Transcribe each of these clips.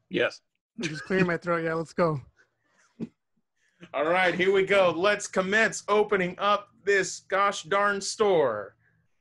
Yes. I'm just clearing my throat. Yeah, let's go. All right, here we go. Let's commence opening up this gosh darn store.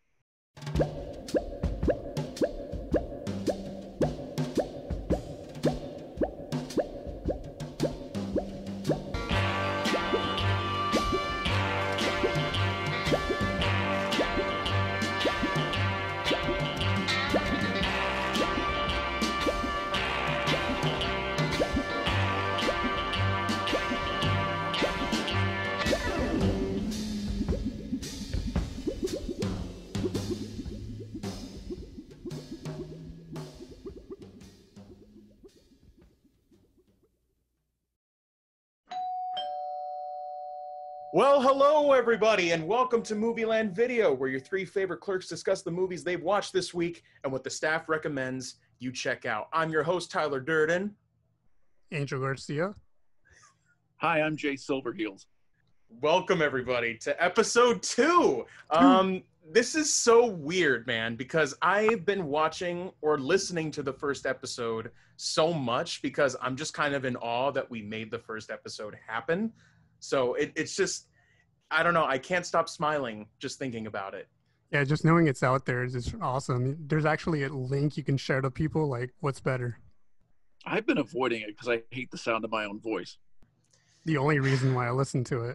Well, hello, everybody, and welcome to Movieland Video, where your three favorite clerks discuss the movies they've watched this week and what the staff recommends you check out. I'm your host, Tyler Durden. Angel Garcia. Hi, I'm Jay Silverheels. Welcome, everybody, to episode 2. This is so weird, man, because I've been watching or listening to the first episode so much because I'm just kind of in awe that we made the first episode happen. So it's just, I don't know, I can't stop smiling just thinking about it. Yeah, just knowing it's out there is just awesome. There's actually a link you can share to people. Like, what's better? I've been avoiding it because I hate the sound of my own voice. The only reason why I listen to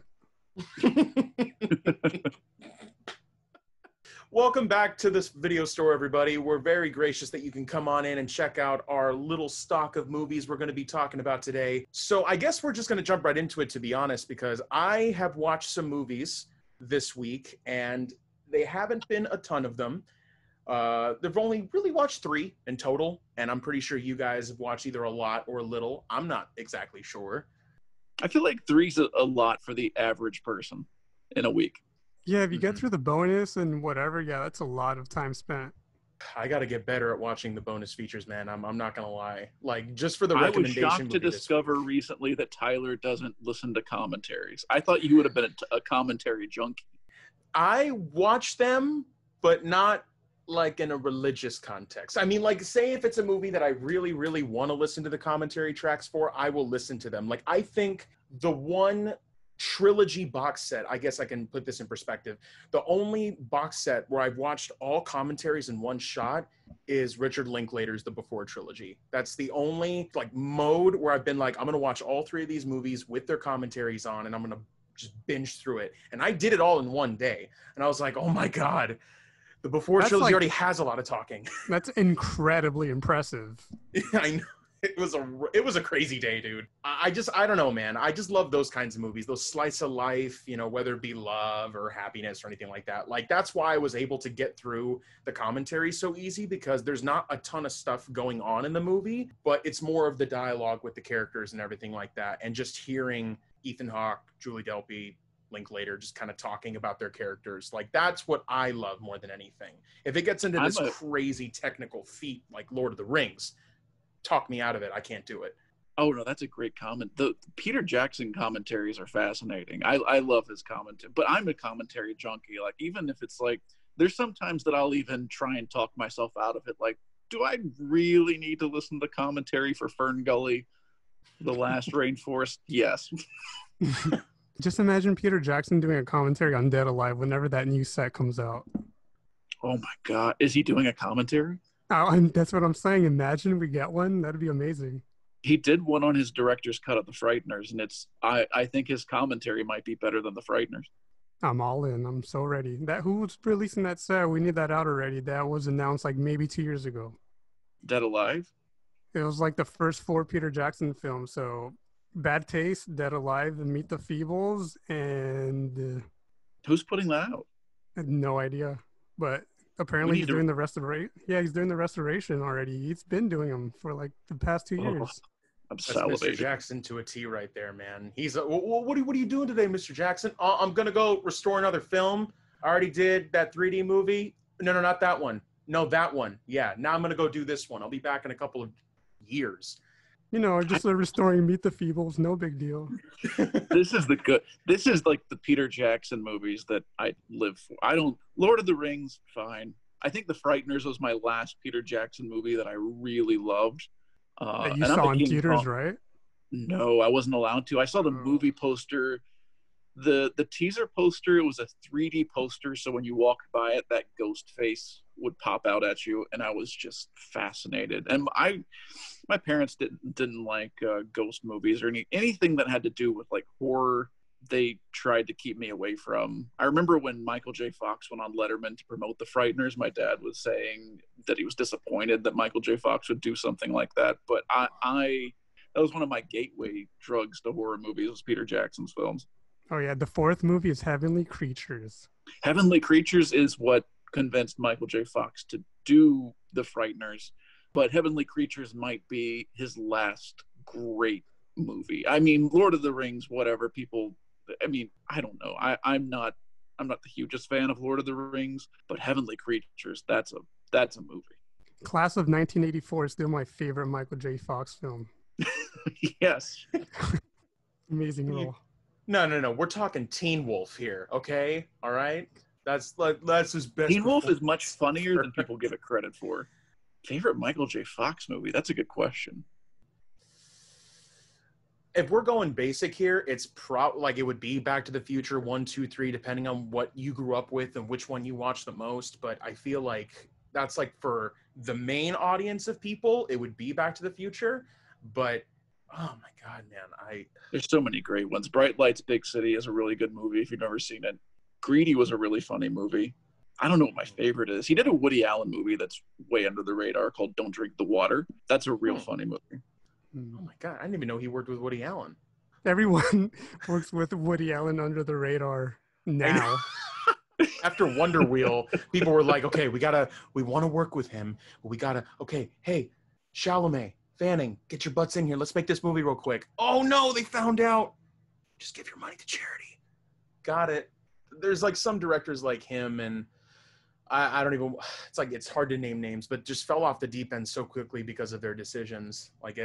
it. Welcome back to this video store, everybody. We're very gracious that you can come on in and check out our little stock of movies we're going to be talking about today. So I guess we're just going to jump right into it, to be honest, because I have watched some movies this week, and they haven't been a ton of them. They've only really watched 3 in total, and I'm pretty sure you guys have watched either a lot or a little. I'm not exactly sure. I feel like 3's a lot for the average person in a week. Yeah, if you get through the bonus and whatever, yeah, that's a lot of time spent. I got to get better at watching the bonus features, man. I'm not going to lie. Like, just for the I was recommendation. shocked to discover recently that Tyler doesn't listen to commentaries. I thought you would have been a commentary junkie. I watch them, but not like in a religious context. I mean, like, say if it's a movie that I really, really want to listen to the commentary tracks for, I will listen to them. Like, I think the one trilogy box set, I guess I can put this in perspective, the only box set where I've watched all commentaries in one shot is Richard Linklater's The Before trilogy. That's the only like mode where I've been like, I'm gonna watch all 3 of these movies with their commentaries on, and I'm gonna just binge through it. And I did it all in one day, and I was like, oh my god, The Before trilogy already has a lot of talking. That's incredibly impressive. I know. It was a crazy day, dude. I don't know, man. I just love those kinds of movies, those slice of life, you know, whether it be love or happiness or anything like that. Like, that's why I was able to get through the commentary so easy, because there's not a ton of stuff going on in the movie, but it's more of the dialogue with the characters and everything like that. And just hearing Ethan Hawke, Julie Delpy, Linklater just kind of talking about their characters. Like, that's what I love more than anything. If it gets into this crazy technical feat like Lord of the Rings, talk me out of it. I can't do it. Oh, no, that's a great comment. The Peter Jackson commentaries are fascinating. I love his commentary, but I'm a commentary junkie. Like, even if it's like, there's sometimes that I'll even try and talk myself out of it. Like, do I really need to listen to commentary for Fern Gully, The Last Rainforest? Yes. Just imagine Peter Jackson doing a commentary on Dead Alive whenever that new set comes out. Oh my God. Is he doing a commentary? That's what I'm saying. Imagine we get one. That'd be amazing. He did one on his director's cut of The Frighteners, and I think his commentary might be better than The Frighteners. I'm all in. I'm so ready. Who's releasing that set? We need that out already. That was announced like maybe 2 years ago. Dead Alive? It was like the first 4 Peter Jackson films. So Bad Taste, Dead Alive, and Meet the Feebles, and who's putting that out? I had no idea, but apparently he's doing the restoration. Yeah, he's doing the restoration already. He's been doing them for like the past 2 years. I'm That's salivating. Mr. Jackson to a T right there, man. He's what are you doing today, Mr. Jackson? I'm gonna go restore another film. I already did that 3D movie. No, not that one. No, that one. Yeah, now I'm gonna go do this one. I'll be back in a couple of years. You know, just restoring Meet the Feebles, no big deal. This is like the Peter Jackson movies that I live for. Lord of the Rings, fine. I think The Frighteners was my last Peter Jackson movie that I really loved. That you And I'm saw a in King theaters, Kong. right? No, I wasn't allowed to. I saw the Oh. movie poster, the teaser poster. It was a 3D poster, so when you walked by it, that ghost face would pop out at you, and I was just fascinated. And my parents didn't like ghost movies or anything that had to do with like horror. They tried to keep me away from. I remember when Michael J. Fox went on Letterman to promote The Frighteners, my dad was saying that he was disappointed that Michael J. Fox would do something like that. But I that was one of my gateway drugs to horror movies, was Peter Jackson's films. Oh yeah, the fourth movie is Heavenly Creatures. Heavenly Creatures is what convinced Michael J. Fox to do The Frighteners, but Heavenly Creatures might be his last great movie. I mean, Lord of the Rings, whatever people. I mean, I don't know. I'm not the hugest fan of Lord of the Rings, but Heavenly Creatures, that's a movie. Class of 1984 is still my favorite Michael J. Fox film. Yes. Amazing role. No. We're talking Teen Wolf here, okay? All right? That's his best. Teen Wolf is much funnier than people give it credit for. Favorite Michael J. Fox movie? That's a good question. If we're going basic here, it's like it would be Back to the Future 1, 2, 3, depending on what you grew up with and which one you watched the most. But I feel like that's like for the main audience of people, it would be Back to the Future. But oh my God, man, there's so many great ones. Bright Lights, Big City is a really good movie if you've never seen it. Greedy was a really funny movie. I don't know what my favorite is. He did a Woody Allen movie that's way under the radar called Don't Drink the Water. That's a real funny movie. Oh my God, I didn't even know he worked with Woody Allen. Everyone works with Woody Allen under the radar now. After Wonder Wheel, people were like, okay, we want to work with him, but okay, hey, Chalamet, Fanning, get your butts in here. Let's make this movie real quick. Oh no, they found out. Just give your money to charity. Got it. There's like some directors like him, and I don't even, it's like, it's hard to name names, but just fell off the deep end so quickly because of their decisions. Like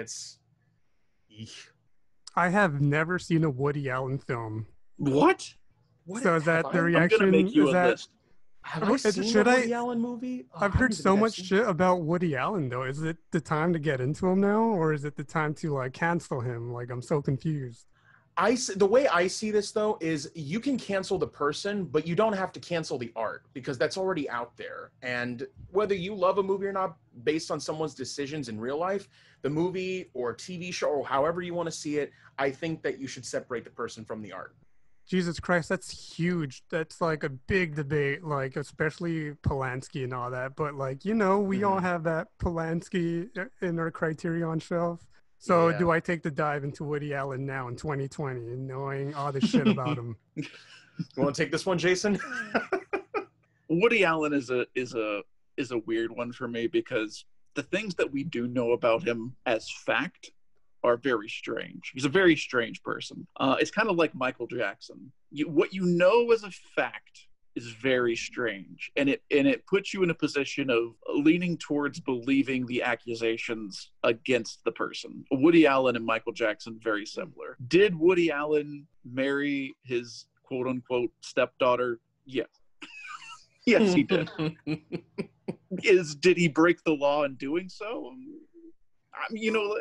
I have never seen a Woody Allen film. What? So is that the reaction? I'm gonna make you a list. Have I seen a Woody Allen movie? I've heard so much shit about Woody Allen, though. Is it the time to get into him now, or is it the time to like cancel him? Like, I'm so confused. The way I see this, though, is you can cancel the person, but you don't have to cancel the art because that's already out there. And whether you love a movie or not, based on someone's decisions in real life, the movie or TV show or however you want to see it, I think that you should separate the person from the art. Jesus Christ, that's huge. That's like a big debate, like especially Polanski and all that. But like, you know, we all have that Polanski in our Criterion shelf. So do I take the dive into Woody Allen now in 2020 and knowing all this shit about him? You want to take this one, Jason? Woody Allen is a weird one for me because the things that we do know about him as fact are very strange. He's a very strange person. It's kind of like Michael Jackson. What you know as a fact is very strange, and it puts you in a position of leaning towards believing the accusations against the person. Woody Allen and Michael Jackson, very similar. Did Woody Allen marry his quote unquote stepdaughter? Yes. Yes, he did. Did he break the law in doing so? You know,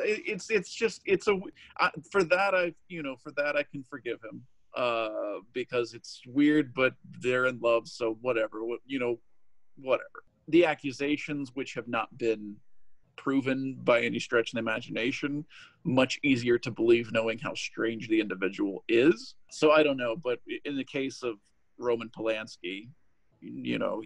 for that I can forgive him. Because it's weird, but they're in love, so whatever. Whatever. The accusations, which have not been proven by any stretch of the imagination, much easier to believe knowing how strange the individual is. So I don't know, but in the case of Roman Polanski, you know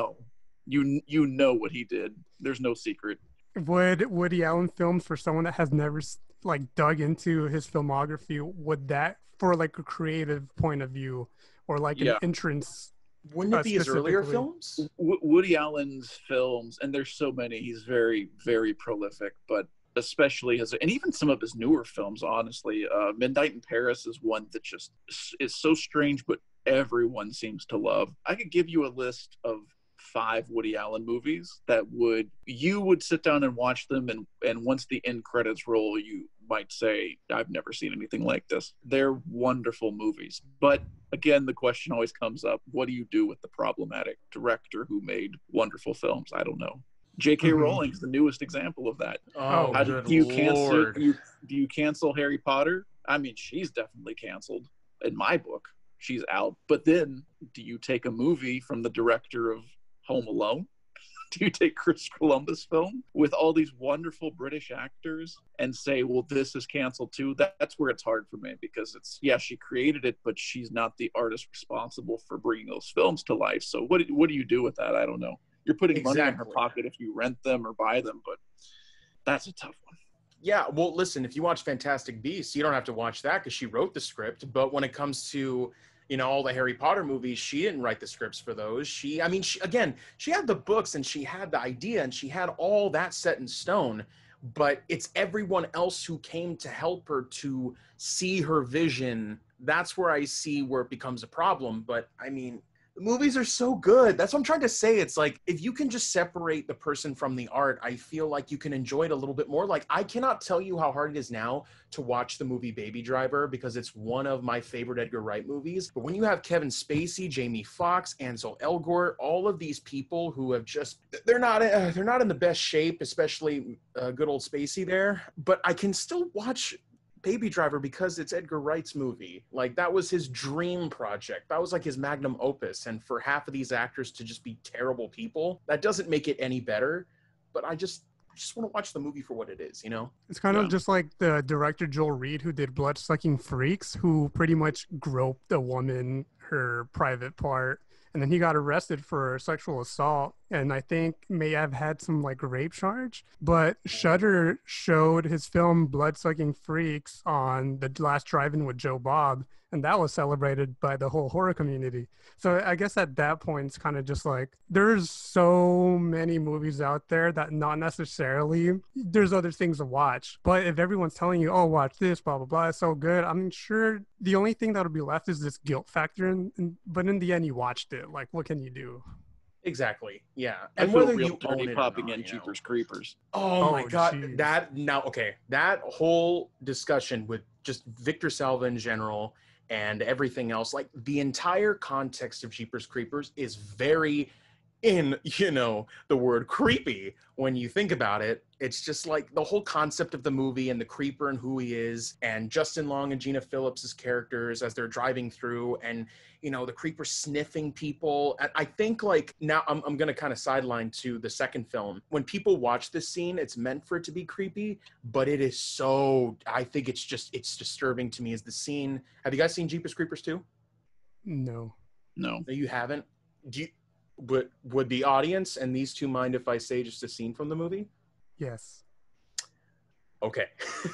what he did. There's no secret. Would Woody Allen films, for someone that has never like dug into his filmography, would that, for like a creative point of view or like an entrance, wouldn't it be his earlier films? Woody Allen's films, and there's so many, he's very, very prolific, but especially and even some of his newer films, honestly. Midnight in Paris is one that just is so strange, but everyone seems to love. I could give you a list of 5 Woody Allen movies that you would sit down and watch them, and once the end credits roll, you might say, I've never seen anything like this. They're wonderful movies. But again, the question always comes up, what do you do with the problematic director who made wonderful films? I don't know. J.K. Mhm. Rowling's the newest example of that. Oh, How good Do you cancel? Lord. Do you cancel Harry Potter? I mean, she's definitely canceled in my book. She's out. But then, do you take a movie from the director of Home Alone? Do you take Chris Columbus film with all these wonderful British actors and say, well, this is canceled too? That's where it's hard for me, because it's, yeah, she created it, but she's not the artist responsible for bringing those films to life. So what do you do with that? I don't know. You're putting money in her Exactly. pocket if you rent them or buy them, but that's a tough one. Yeah, well, listen, if you watch Fantastic Beasts, you don't have to watch that because she wrote the script. But when it comes to, all the Harry Potter movies, she didn't write the scripts for those. She had the books and she had the idea and she had all that set in stone. But it's everyone else who came to help her to see her vision. That's where I see where it becomes a problem. But I mean, the movies are so good. That's what I'm trying to say. It's like, if you can just separate the person from the art, I feel like you can enjoy it a little bit more. Like, I cannot tell you how hard it is now to watch the movie Baby Driver because it's one of my favorite Edgar Wright movies. But when you have Kevin Spacey, Jamie Foxx, Ansel Elgort, all of these people who have just, they're not in the best shape, especially good old Spacey there. But I can still watch Baby Driver because it's Edgar Wright's movie. Like, that was his dream project. That was like his magnum opus. And for half of these actors to just be terrible people, that doesn't make it any better. But I just want to watch the movie for what it is, It's kind Yeah. of just like the director Joel Reed, who did Blood-Sucking Freaks, who pretty much groped a woman, her private part, and then he got arrested for sexual assault, and I think may have had some like rape charge. But Shudder showed his film Blood-Sucking Freaks on the last drive-in with Joe Bob, and that was celebrated by the whole horror community. So I guess at that point, it's kind of just like, there's so many movies out there that not necessarily, there's other things to watch. But if everyone's telling you, oh, watch this, blah, blah, blah, it's so good, I'm sure the only thing that'll be left is this guilt factor. But in the end, you watched it. Like, what can you do? Exactly. Yeah. I And feel whether real you own dirty it or popping not, in Jeepers Creepers. Oh my Oh, God. geez. That whole discussion with just Victor Salva in general and everything else, like the entire context of Jeepers Creepers is very in, the word creepy when you think about it. It's just like the whole concept of the movie and the creeper and who he is, and Justin Long and Gina Phillips's characters as they're driving through, and the creeper sniffing people. And I think, like, now I'm gonna kind of sideline to the second film. When people watch this scene, it's meant for it to be creepy, but it is so, I think it's disturbing to me, is the scene. Have you guys seen Jeepers Creepers 2? No. No. No, you haven't. Would the audience and these two mind if I say just a scene from the movie? Yes. Okay.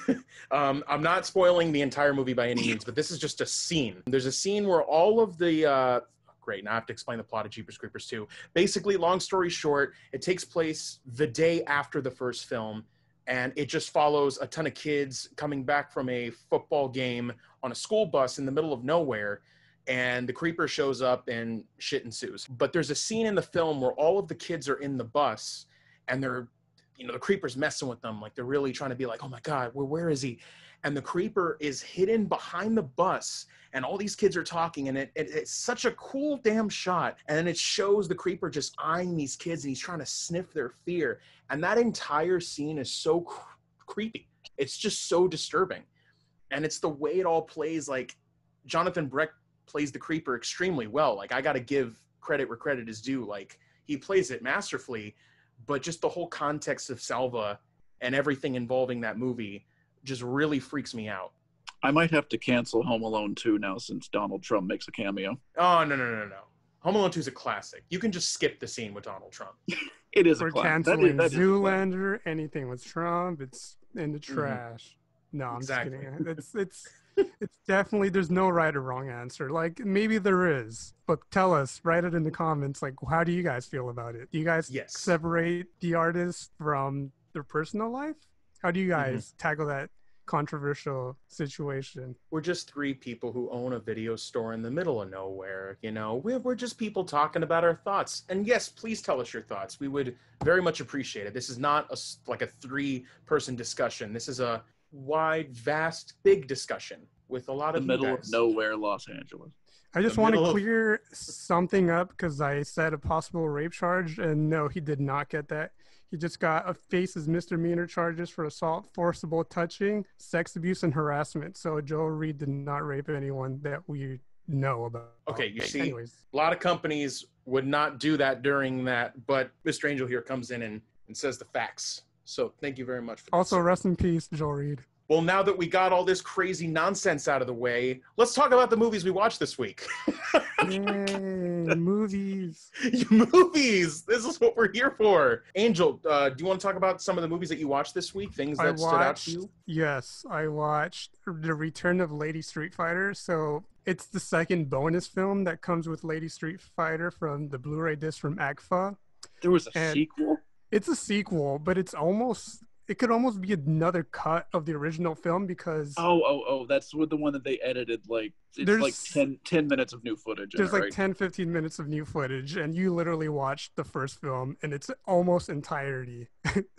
I'm not spoiling the entire movie by any means, but this is just a scene. There's a scene where all of the great, now I have to explain the plot of Jeepers Creepers 2. Basically, long story short, it takes place the day after the first film, and it just follows a ton of kids coming back from a football game on a school bus in the middle of nowhere, and the creeper shows up and shit ensues. But there's a scene in the film where all of the kids are in the bus, and they're, the creeper's messing with them. Like, they're really trying to be like, oh my God, where is he? And the creeper is hidden behind the bus, and all these kids are talking, and it's such a cool damn shot. And then it shows the creeper just eyeing these kids, and he's trying to sniff their fear. And that entire scene is so creepy. It's just so disturbing. And it's the way it all plays. Like, Jonathan Breck plays the creeper extremely well. Like, I got to give credit where credit is due. Like, he plays it masterfully, but just the whole context of Salva and everything involving that movie just really freaks me out. I might have to cancel Home Alone 2 now since Donald Trump makes a cameo. Oh, no. Home Alone 2 is a classic. You can just skip the scene with Donald Trump. It is We're a classic. canceling That is a classic. Zoolander, anything with Trump, it's in the trash. No, I'm Exactly. just kidding. It's definitely, there's no right or wrong answer. Like, maybe there is, but tell us, write it in the comments. Like, how do you guys feel about it? Do you guys Yes. separate the artist from their personal life? How do you guys tackle that controversial situation? We're just three people who own a video store in the middle of nowhere. We're just people talking about our thoughts. And yes, please tell us your thoughts. We would very much appreciate it. This is not like a 3-person discussion. This is a wide, vast, big discussion with a lot The of middle you of guys. nowhere, Los Angeles. I just The want to middle of- clear something up because I said a possible rape charge, and no, he did not get that. He just faces misdemeanor charges for assault, forcible touching, sex abuse, and harassment. So Joel Reed did not rape anyone that we know about. Okay, you see, anyways, a lot of companies would not do that during that, but Mr. Angel here comes in and says the facts. So thank you very much for also that. rest in peace, Joel Reed. Well, now that we got all this crazy nonsense out of the way, let's talk about the movies we watched this week. Yay, movies. Movies! This is what we're here for. Angel, do you want to talk about some of the movies that you watched this week? Things that stood out to you? Yes, I watched The Return of Lady Street Fighter. So it's the second bonus film that comes with Lady Street Fighter from the Blu-ray disc from AGFA. There was a sequel? It's a sequel, but it could almost be another cut of the original film because that's with the one that they edited. Like it's like 10 minutes of new footage. There's like 10-15 minutes of new footage, and you literally watched the first film in its almost entirety.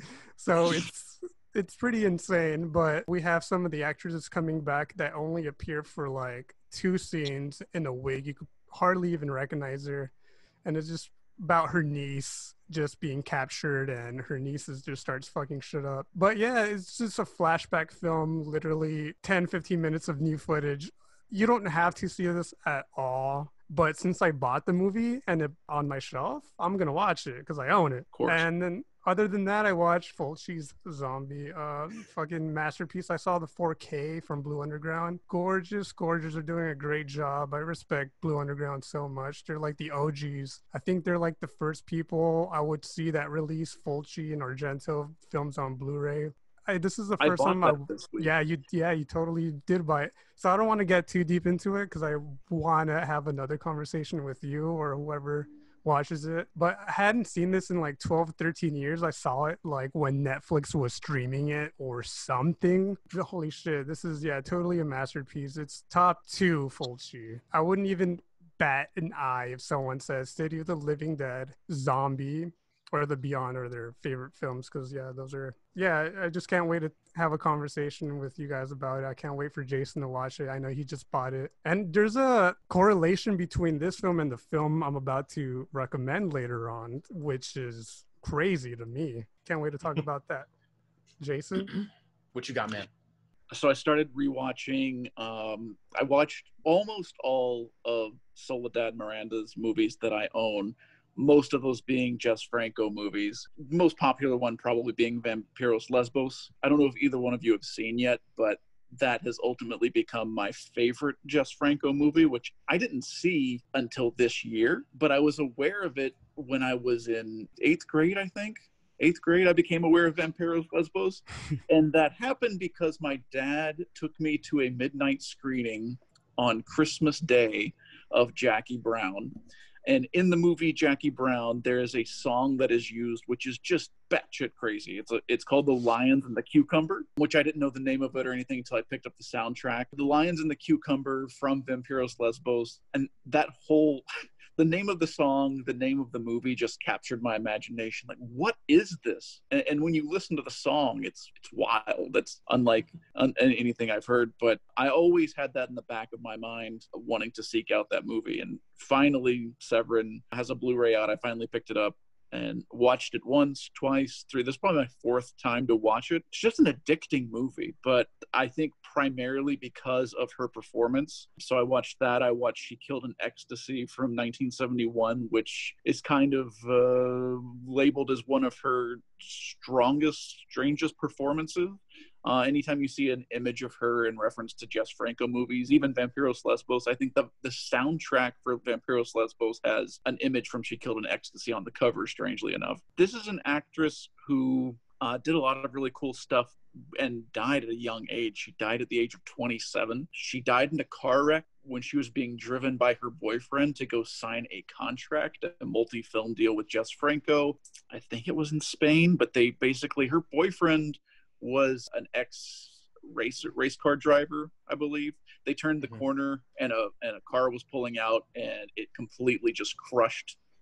So it's pretty insane. But we have some of the actresses coming back that only appear for like 2 scenes in a wig. You could hardly even recognize her, and it's just about her niece just being captured, and her niece just starts fucking shit up. But yeah, it's just a flashback film, literally 10-15 minutes of new footage. You don't have to see this at all, but since I bought the movie and it's on my shelf, I'm gonna watch it because I own it. Of course. And then other than that, I watched Fulci's Zombie, fucking masterpiece. I saw the 4K from Blue Underground. Gorgeous are doing a great job. I respect Blue Underground so much. They're like the OGs. I think they're like the first people I would see that release Fulci and Argento films on Blu-ray. This is the first time you totally did buy it. So I don't want to get too deep into it because I want to have another conversation with you or whoever watches it. But I hadn't seen this in like 12, 13 years. I saw it like when Netflix was streaming it or something. Holy shit, this is totally a masterpiece. It's top 2 Fulci. I wouldn't even bat an eye if someone says City of the Living Dead, Zombie, or The Beyond are their favorite films, because those are I just can't wait to have a conversation with you guys about it. I can't wait for Jason to watch it. I know he just bought it, and there's a correlation between this film and the film I'm about to recommend later on, which is crazy to me. Can't wait to talk about that. Jason, what you got, man? So I started rewatching. I watched almost all of Soledad Miranda's movies that I own. Most of those being Jess Franco movies. Most popular one probably being Vampiros Lesbos. I don't know if either one of you have seen yet, but that has ultimately become my favorite Jess Franco movie, which I didn't see until this year, but I was aware of it when I was in 8th grade, I think. 8th grade, I became aware of Vampiros Lesbos. And that happened because my dad took me to a midnight screening on Christmas Day of Jackie Brown. And in the movie Jackie Brown, there is a song that is used, which is just batshit crazy. It's called The Lions and the Cucumber, which I didn't know the name of it or anything until I picked up the soundtrack. The Lions and the Cucumber from Vampiros Lesbos. And that whole, the name of the song, the name of the movie just captured my imagination. Like, what is this? And when you listen to the song, it's wild. It's unlike anything I've heard. But I always had that in the back of my mind, wanting to seek out that movie. And finally, Severin has a Blu-ray out. I finally picked it up and watched it once, twice, 3. This is probably my 4th time to watch it. It's just an addicting movie, but I think primarily because of her performance. So I watched that. I watched She Killed in Ecstasy from 1971, which is kind of labeled as one of her strongest, strangest performances. Anytime you see an image of her in reference to Jess Franco movies, even Vampiros Lesbos, I think the soundtrack for Vampiros Lesbos has an image from She Killed in Ecstasy on the cover, strangely enough. This is an actress who did a lot of really cool stuff and died at a young age. She died at the age of 27. She died in a car wreck when she was being driven by her boyfriend to go sign a contract, a multi-film deal with Jess Franco. I think it was in Spain, but her boyfriend was an race car driver, I believe. They turned the corner and a car was pulling out, and it completely just crushed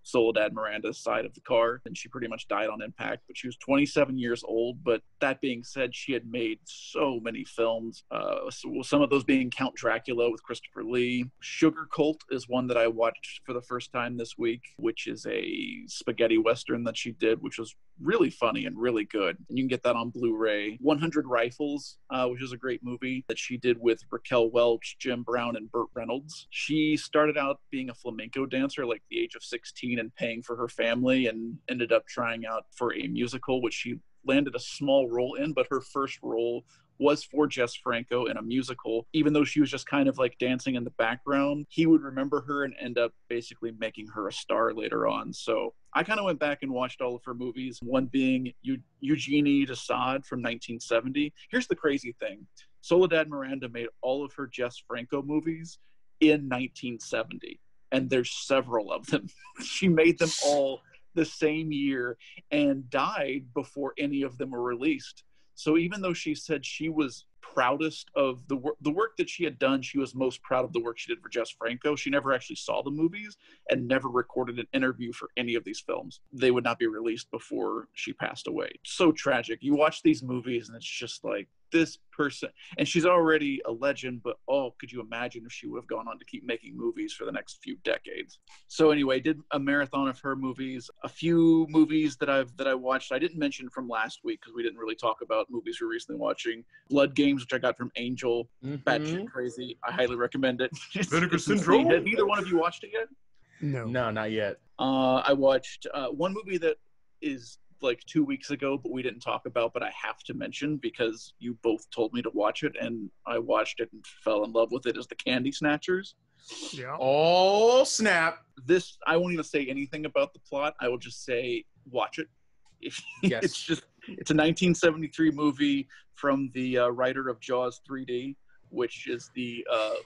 Soledad Miranda's side of the car, and she pretty much died on impact. But she was 27 years old. But that being said, she had made so many films. Some of those being Count Dracula with Christopher Lee. Sugar Cult is one that I watched for the first time this week, which is a spaghetti western that she did, which was really funny and really good. And you can get that on Blu-ray. 100 Rifles, which is a great movie that she did with Raquel Welch, Jim Brown, and Burt Reynolds. She started out being a flamenco dancer like the age of 16 and paying for her family, and ended up trying out for a musical, which she landed a small role in, but her first role was for Jess Franco in a musical. Even though she was just kind of like dancing in the background, he would remember her and end up basically making her a star later on. So I kind of went back and watched all of her movies, one being Eugenie Desaad from 1970. Here's the crazy thing. Soledad Miranda made all of her Jess Franco movies in 1970, and there's several of them. She made them all the same year and died before any of them were released. So even though she said she was proudest of the work that she had done, she was most proud of the work she did for Jess Franco. She never actually saw the movies and never recorded an interview for any of these films. They would not be released before she passed away. So tragic. You watch these movies and it's just like, this person, and she's already a legend, but could you imagine if she would have gone on to keep making movies for the next few decades? So anyway, did a marathon of her movies. A few movies that I watched I didn't mention from last week because we didn't really talk about movies we're recently watching. Blood Games, which I got from Angel. Batshit crazy. I highly recommend it. Vinegar Syndrome. Have either one of you watched it yet? No, not yet. I watched one movie that is like 2 weeks ago, but we didn't talk about, but I have to mention because you both told me to watch it and I watched it and fell in love with it, is The Candy Snatchers. Yeah. Oh, snap. This, I won't even say anything about the plot. I will just say, watch it. Yes. It's a 1973 movie from the writer of Jaws 3D, which is the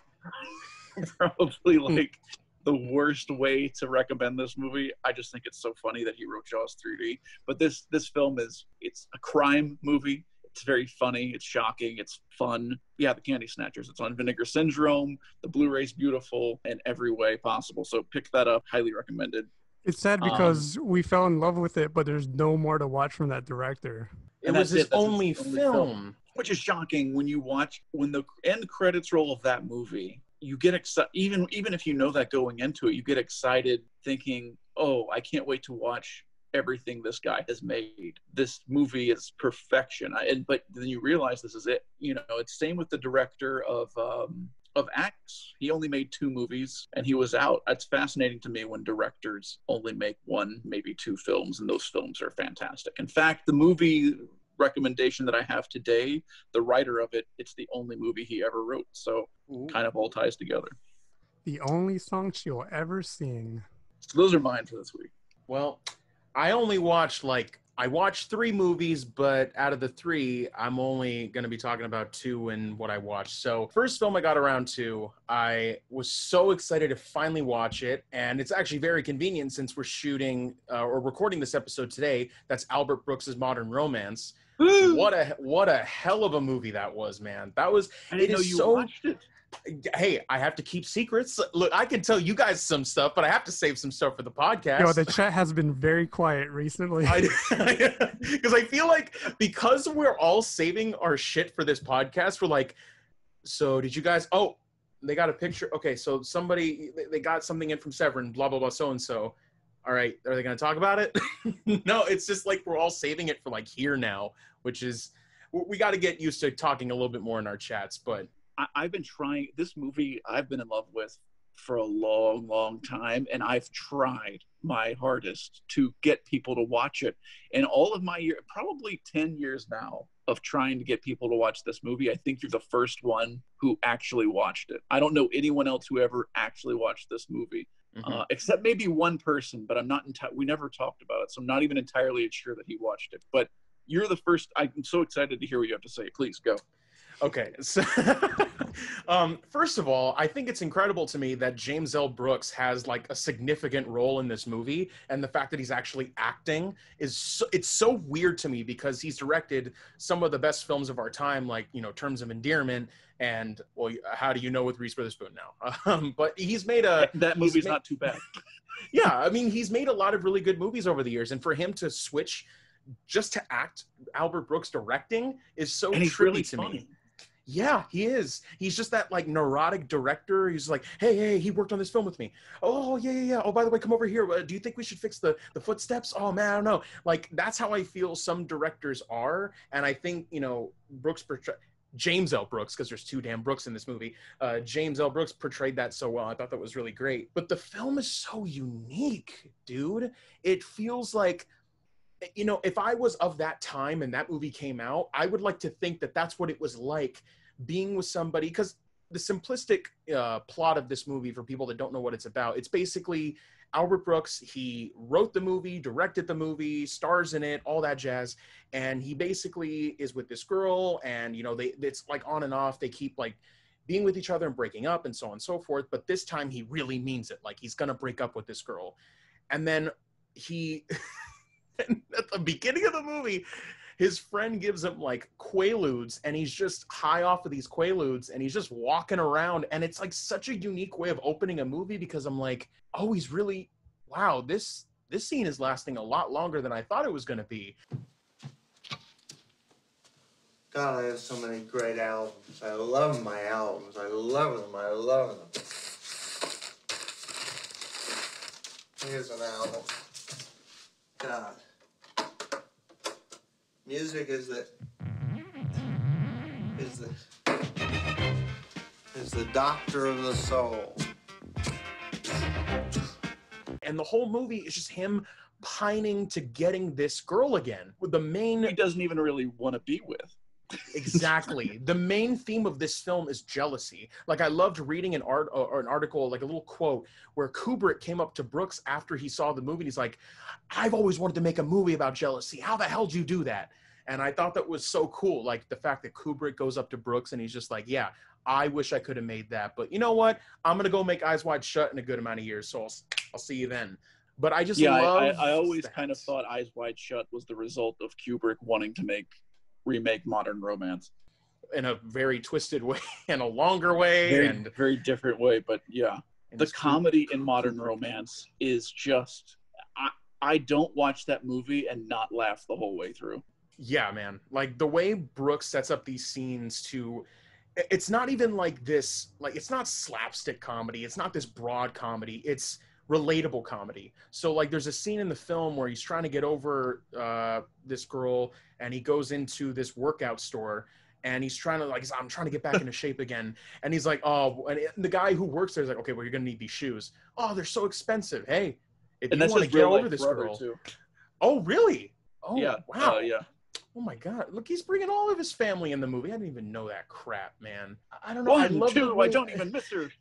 probably like the worst way to recommend this movie. I just think it's so funny that he wrote Jaws 3D. But this film it's a crime movie. It's very funny. It's shocking. It's fun. Yeah, The Candy Snatchers. It's on Vinegar Syndrome. The Blu-ray's beautiful in every way possible. So pick that up. Highly recommended. It's sad because we fell in love with it, but there's no more to watch from that director. It was his only film. Which is shocking when the end credits roll of that movie. You get excited, even if you know that going into it, you get excited thinking, oh, I can't wait to watch everything this guy has made. This movie is perfection. But then you realize this is it. You know, it's same with the director of Axe. He only made 2 movies and he was out. It's fascinating to me when directors only make 1, maybe 2 films, and those films are fantastic. In fact, the movie recommendation that I have today, the writer of it, it's the only movie he ever wrote. So kind of all ties together. The only song she'll ever sing. So those are mine for this week. Well, I watched 3 movies, but out of the 3, I'm only going to be talking about 2 in what I watched. So first film I got around to, I was so excited to finally watch it. And it's actually very convenient since we're shooting or recording this episode today. That's Albert Brooks's Modern Romance. What a hell of a movie that was, man. I didn't know you watched it. Hey, I have to keep secrets. Look, I can tell you guys some stuff, but I have to save some stuff for the podcast. Yo, the chat has been very quiet recently. Because I feel like because we're all saving our shit for this podcast, we're like, so did you guys? Oh, they got a picture. Okay, so they got something in from Severin, blah, blah, blah, so-and-so. All right, are they going to talk about it? No, it's just like we're all saving it for like here now, which is, we got to get used to talking a little bit more in our chats, but I've been trying this movie. I've been in love with for a long, long time, and I've tried my hardest to get people to watch it. And all of my probably 10 years now of trying to get people to watch this movie, I think you're the first one who actually watched it. I don't know anyone else who ever actually watched this movie, except maybe one person. But I'm not. We never talked about it, so I'm not even entirely sure that he watched it. But you're the first. I'm so excited to hear what you have to say. Please go. Okay, so first of all, I think it's incredible to me that James L. Brooks has like a significant role in this movie, and the fact that he's actually acting it's so weird to me because he's directed some of the best films of our time, like, you know, Terms of Endearment and, well, How Do You Know with Reese Witherspoon now. But he's made that movie's not too bad. Yeah, I mean, he's made a lot of really good movies over the years, and for him to switch just to act Albert Brooks directing is so And he's trippy really to funny. me. Yeah, he is. He's just that like neurotic director. He's like, hey, he worked on this film with me. Oh, yeah. Oh, by the way, come over here. Do you think we should fix the footsteps? Oh man, I don't know. Like that's how I feel some directors are, and I think James L. Brooks, because there's two damn Brooks in this movie. James L. Brooks portrayed that so well. I thought that was really great. But the film is so unique, dude. It feels like, if I was of that time and that movie came out, I would like to think that that's what it was like being with somebody. Because the simplistic plot of this movie, for people that don't know what it's about, it's basically Albert Brooks. He wrote the movie, directed the movie, stars in it, all that jazz. And he basically is with this girl, and it's like on and off. They keep like being with each other and breaking up and so on and so forth. But this time he really means it. Like he's gonna break up with this girl. And then he at the beginning of the movie, his friend gives him like Quaaludes, and he's just high off of these Quaaludes, and he's just walking around, and it's like such a unique way of opening a movie, because I'm like, oh, he's really, wow, this scene is lasting a lot longer than I thought it was going to be. God, I have so many great albums. I love my albums. I love them. I love them. Here's an album. God. Music is the doctor of the soul. And the whole movie is just him pining to getting this girl again. With the main, He doesn't even really want to be with. exactly. The main theme of this film is jealousy. Like I loved reading an article, like a little quote, where Kubrick came up to Brooks after he saw the movie, and he's like, I've always wanted to make a movie about jealousy. How the hell did you do that? And I thought that was so cool. Like the fact that Kubrick goes up to Brooks and he's just like, yeah, I wish I could have made that. But you know what? I'm going to go make Eyes Wide Shut in a good amount of years. So I'll see you then. But I just love I always that. kind of thought Eyes Wide Shut was the result of Kubrick wanting to remake Modern Romance. In a very twisted way and a longer way. Very different way. But yeah, the comedy in Modern Romance is just, I don't watch that movie and not laugh the whole way through. Yeah, man. Like the way Brooks sets up these scenes it's not even like this, like it's not slapstick comedy. It's not this broad comedy. It's relatable comedy. So like there's a scene in the film where he's trying to get over this girl, and he goes into this workout store, and he's trying to I'm trying to get back into shape again. And he's like, oh, and the guy who works there is like, okay, well, you're going to need these shoes. Oh, they're so expensive. Hey, if you want to get over this girl. Too. Oh, really? Oh, yeah. Wow. Yeah. Oh my God! Look, he's bringing all of his family in the movie. I didn't even know that crap, man. I don't know. One, I love two, I don't even miss her.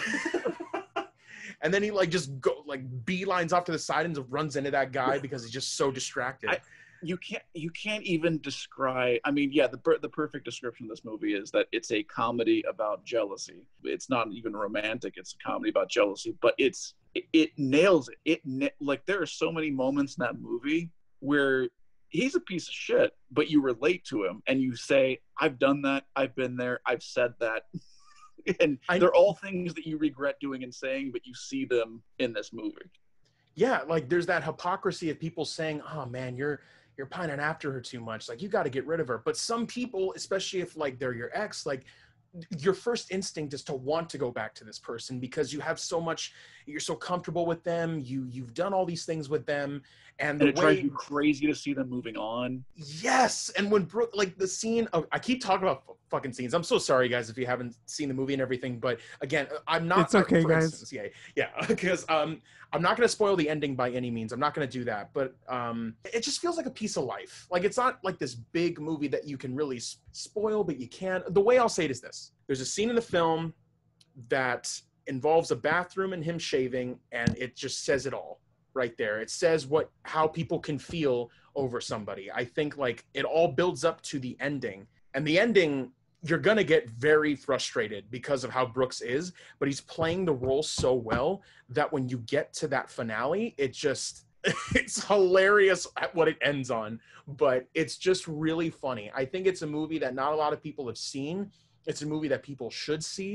And then he just beelines off to the side and runs into that guy because he's just so distracted. You can't even describe. I mean, yeah, the perfect description of this movie is that it's a comedy about jealousy. It's not even romantic. It's a comedy about jealousy, but it nails it. There are so many moments in that movie where he's a piece of shit, but you relate to him and you say, I've done that. I've been there. I've said that. And they're all things that you regret doing and saying, but you see them in this movie. Yeah. Like there's that hypocrisy of people saying, oh man, you're pining after her too much. Like you got to get rid of her. But some people, especially if they're your ex, your first instinct is to want to go back to this person because you have so much, you're so comfortable with them. You've done all these things with them. And it drives you crazy to see them moving on. Yes. And when Brooke, the scene of, I keep talking about fucking scenes. I'm so sorry, guys, if you haven't seen the movie and everything. But again, I'm not. It's okay, guys. Instance, yeah. Because I'm not going to spoil the ending by any means. I'm not going to do that. But it just feels like a piece of life. Like it's not like this big movie that you can really spoil, but you can. The way I'll say it is this. There's a scene in the film that involves a bathroom and him shaving, and it just says it all. Right there. It says how people can feel over somebody. I think it all builds up to the ending. And the ending, you're going to get very frustrated because of how Brooks is, but he's playing the role so well that when you get to that finale, it's hilarious at what it ends on, but it's just really funny. I think it's a movie that not a lot of people have seen. It's a movie that people should see.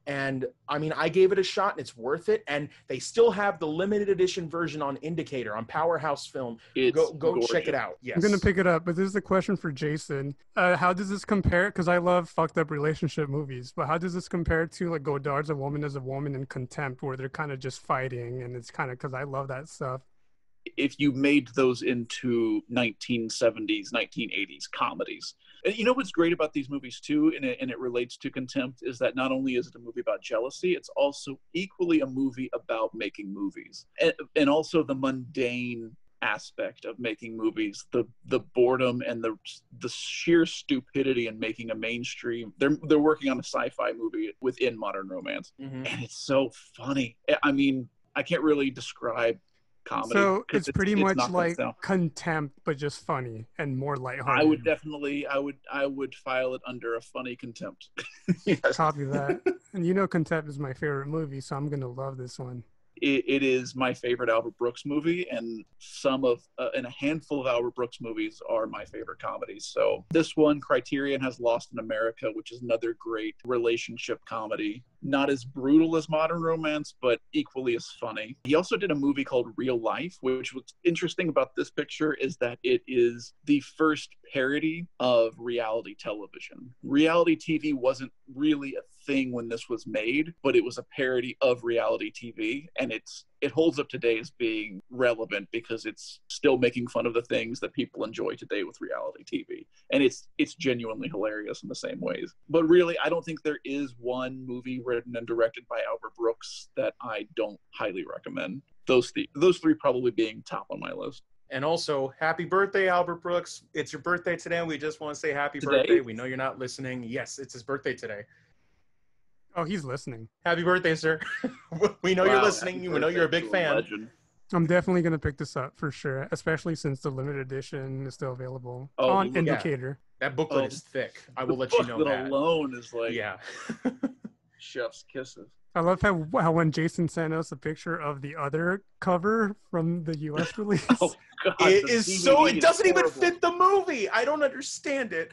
And I mean, I gave it a shot and it's worth it. And they still have the limited edition version on Indicator, on Powerhouse Film. It's Go check it out. Yes. I'm gonna pick it up, but this is a question for Jason. How does this compare? Because I love fucked up relationship movies, but how does this compare to like Godard's A Woman Is a Woman and Contempt, where they're kind of just fighting, and it's kind of because I love that stuff. If you made those into 1970s, 1980s comedies. And you know what's great about these movies too, and it relates to Contempt, is that not only is it a movie about jealousy, it's also equally a movie about making movies. And also the mundane aspect of making movies, the boredom and the sheer stupidity in making a mainstream. They're working on a sci-fi movie within modern romance. Mhm. And it's so funny. I mean, I can't really describe comedy. So 'cause it's pretty much not like down. Contempt, but just funny and more lighthearted. I would file it under a funny Contempt. Yes. Copy that. And you know Contempt is my favorite movie, so I'm gonna love this one. It is my favorite Albert Brooks movie, and and a handful of Albert Brooks movies are my favorite comedies. So this one, Criterion has Lost in America, which is another great relationship comedy. Not as brutal as Modern Romance, but equally as funny. He also did a movie called Real Life, which what's interesting about this picture is that it is the first parody of reality television. Reality TV wasn't really a thing when this was made, but it was a parody of reality TV, and it holds up today as being relevant because it's still making fun of the things that people enjoy today with reality TV, and it's genuinely hilarious in the same ways. But really, I don't think there is one movie written and directed by Albert Brooks that I don't highly recommend. Those three probably being top on my list. And also, happy birthday, Albert Brooks. It's your birthday today, and we just want to say happy Today? birthday. We know you're not listening. Yes, it's his birthday today. Oh, he's listening. Happy birthday, sir. We know you're Wow, listening. happy We know you're a birthday big to fan. legend. I'm definitely gonna pick this up for sure, especially since the limited edition is still available Oh, on yeah. Indicator. That booklet Oh, is thick. I The will let you know booklet that. alone is like Yeah. chef's kisses. I love how when Jason sent us a picture of the other cover from the U.S. release. Oh God, It the is so. DVD It doesn't even horrible. fit the movie. I don't understand it.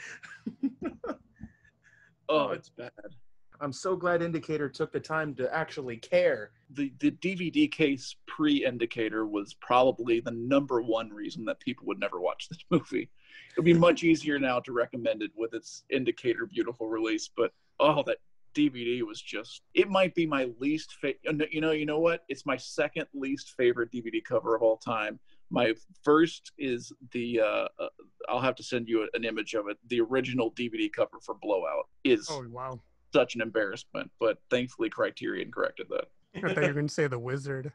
Oh, it's bad. I'm so glad Indicator took the time to actually care. The DVD case pre-Indicator was probably the number one reason that people would never watch this movie. It'd be much easier now to recommend it with its Indicator beautiful release, but oh, that DVD was just, it might be my least favorite. You know what? It's my second least favorite DVD cover of all time. My first is I'll have to send you an image of it. The original DVD cover for Blowout is Oh wow! such an embarrassment, but thankfully Criterion corrected that. I thought you were gonna say the Wizard.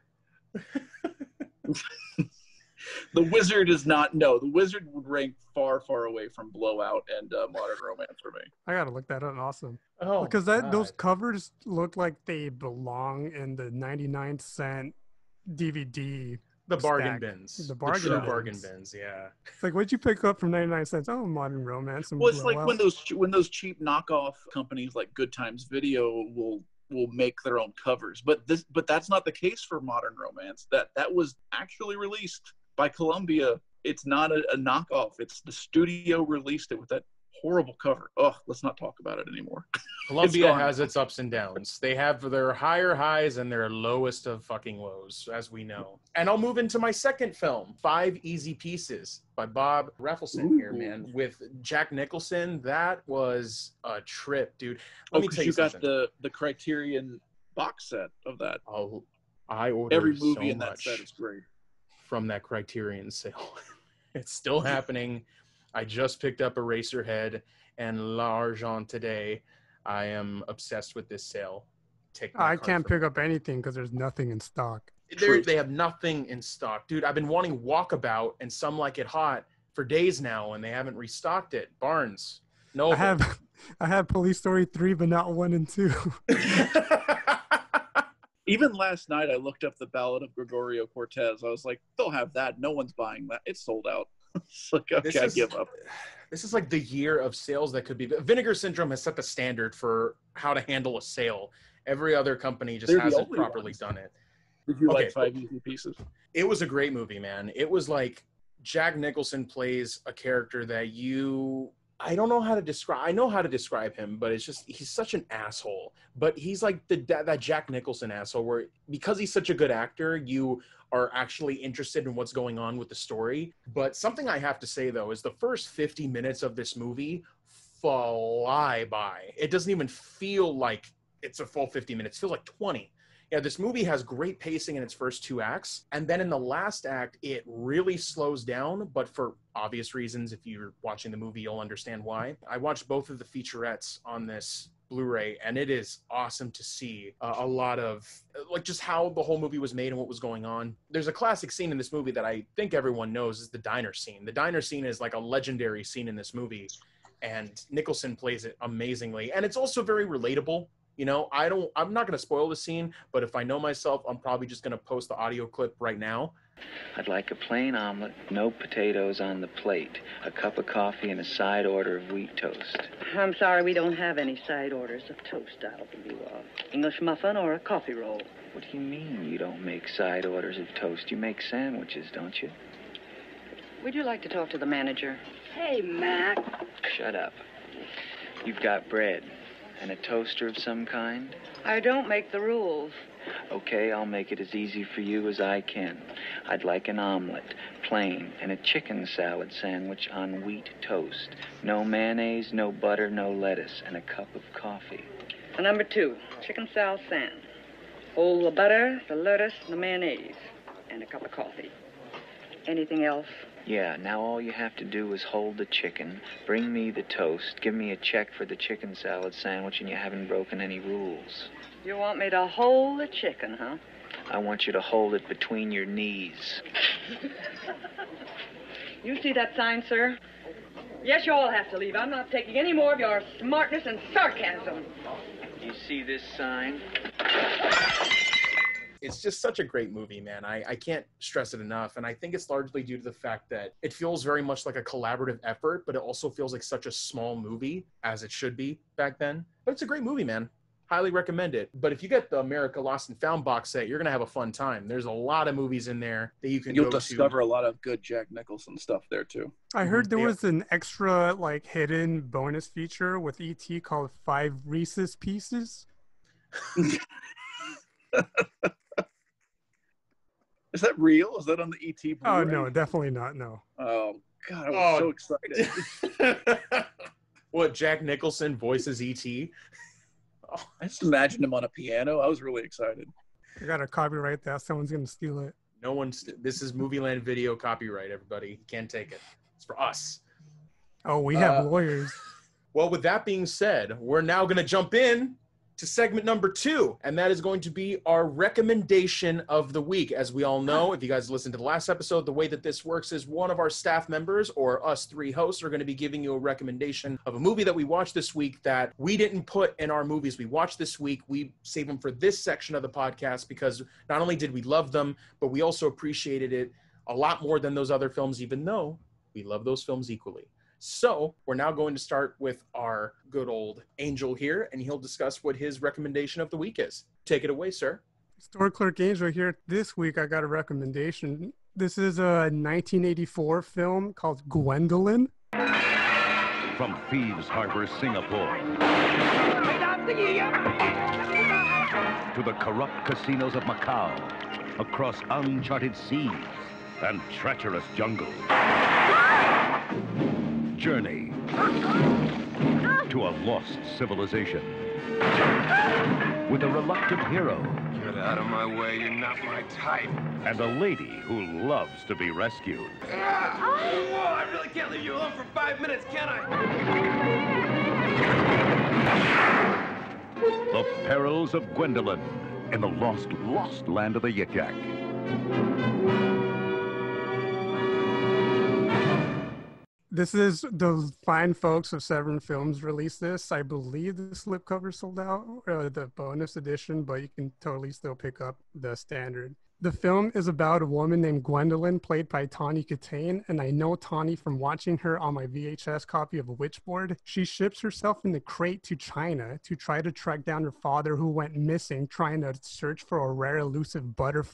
The Wizard is not, no, the Wizard would rank far, far away from Blowout and Modern Romance for me. I gotta look that up. Awesome. Oh, Because those God. covers look like they belong in the 99-cent DVD. The bargain stack. bins. The bargain true bins. bargain bins. Yeah. It's like, what'd you pick up from 99 cents? Oh, Modern Romance. And Well, it's like Blowout. when those cheap knockoff companies like Good Times Video will make their own covers, but that's not the case for Modern Romance. That was actually released by Columbia. It's not a knockoff. It's the studio released it with that horrible cover. Oh, let's not talk about it anymore. Columbia gone. has its ups and downs. They have their higher highs and their lowest of fucking lows, as we know. And I'll move into my second film, 5 Easy Pieces by Bob Rafelson here, man, with Jack Nicholson. That was a trip, dude. Let me tell you got something. the Criterion box set of that. Oh, I ordered Every so movie in that much set is great. from that Criterion sale. It's still happening. I just picked up Eraserhead and L'Argent today. I am obsessed with this sale. Take my I card can't from pick up anything because there's nothing in stock. They have nothing in stock, dude. I've been wanting Walkabout and Some Like It Hot for days now, and they haven't restocked it. Barnes, no. I have Police Story 3, but not 1 and 2. Even last night, I looked up the Ballad of Gregorio Cortez. I was like, they'll have that. No one's buying that. It's sold out. It's like, okay, I give up. This is like the year of sales that could be. Vinegar Syndrome has set the standard for how to handle a sale. Every other company just They're the hasn't only properly ones. done it. Did you Okay. like 5 Easy Pieces? It was a great movie, man. It was like Jack Nicholson plays a character that you I don't know how to describe. I know how to describe him, but it's just he's such an asshole. But he's like that Jack Nicholson asshole, where because he's such a good actor, you are actually interested in what's going on with the story. But something I have to say though is the first 50 minutes of this movie fly by. It doesn't even feel like it's a full 50 minutes. It feels like 20. Yeah, this movie has great pacing in its first 2 acts. And then in the last act, it really slows down, but for obvious reasons. If you're watching the movie, you'll understand why. I watched both of the featurettes on this Blu-ray, and it is awesome to see a lot of like just how the whole movie was made and what was going on. There's a classic scene in this movie that I think everyone knows is the diner scene. The diner scene is like a legendary scene in this movie, and Nicholson plays it amazingly. And it's also very relatable. You know, I'm not going to spoil the scene, but if I know myself, I'm probably just going to post the audio clip right now. I'd like a plain omelet, no potatoes on the plate, a cup of coffee, and a side order of wheat toast. I'm sorry, we don't have any side orders of toast. I'll give you English muffin or a coffee roll. What do you mean you don't make side orders of toast? You make sandwiches, don't you? Would you like to talk to the manager? Hey, Mac. Shut up. You've got bread. And a toaster of some kind? I don't make the rules. Okay, I'll make it as easy for you as I can. I'd like an omelet, plain, and a chicken salad sandwich on wheat toast. No mayonnaise, no butter, no lettuce, and a cup of coffee. Number 2, chicken salad sand. Hold the butter, the lettuce, the mayonnaise, and a cup of coffee. Anything else? Yeah, now all you have to do is hold the chicken, bring me the toast, give me a check for the chicken salad sandwich, and you haven't broken any rules. You want me to hold the chicken, huh? I want you to hold it between your knees. You see that sign, sir? Yes, you all have to leave. I'm not taking any more of your smartness and sarcasm. You see this sign? It's just such a great movie, man. I can't stress it enough. And I think it's largely due to the fact that it feels very much like a collaborative effort, but it also feels like such a small movie, as it should be back then. But it's a great movie, man. Highly recommend it. But if you get the America Lost and Found box set, you're going to have a fun time. There's a lot of movies in there that you can You'll go to. discover a lot of good Jack Nicholson stuff there, too. I heard there Yeah. was an extra, like, hidden bonus feature with E.T. called 5 Reese's Pieces. Is that real? Is that on the ET Blu-ray? Oh, no, definitely not, no. Oh, God, I was so excited. What, Jack Nicholson voices E.T.? Oh, I just imagined him on a piano. I was really excited. I got to copyright that. Someone's going to steal it. No one's. This is Movieland video copyright, everybody. You can't take it. It's for us. Oh, we have lawyers. Well, with that being said, we're now going to jump in to segment number 2, and that is going to be our recommendation of the week. As we all know, if you guys listened to the last episode, the way that this works is one of our staff members or us 3 hosts are going to be giving you a recommendation of a movie that we watched this week that we didn't put in our movies we watched this week. We saved them for this section of the podcast because not only did we love them, but we also appreciated it a lot more than those other films, even though we love those films equally. So we're now going to start with our good old Angel here, and he'll discuss what his recommendation of the week is. Take it away, sir. Store Clerk Angel here. This week I got a recommendation. This is a 1984 film called Gwendolyn. From Thieves Harbor, Singapore, to the corrupt casinos of Macau, across uncharted seas and treacherous jungles. Journey to a lost civilization with a reluctant hero. Get out of my way, you're not my type. And a lady who loves to be rescued. Whoa, I really can't leave you alone for 5 minutes, can I? The Perils of Gwendolyn in the lost land of the Yik Yak. This is the fine folks of Severin Films released this. I believe the slipcover sold out, the bonus edition, but you can totally still pick up the standard. The film is about a woman named Gwendolyn, played by Tawny Kitaen, and I know Tawny from watching her on my VHS copy of Witchboard. She ships herself in the crate to China to try to track down her father who went missing, trying to search for a rare elusive butterfly.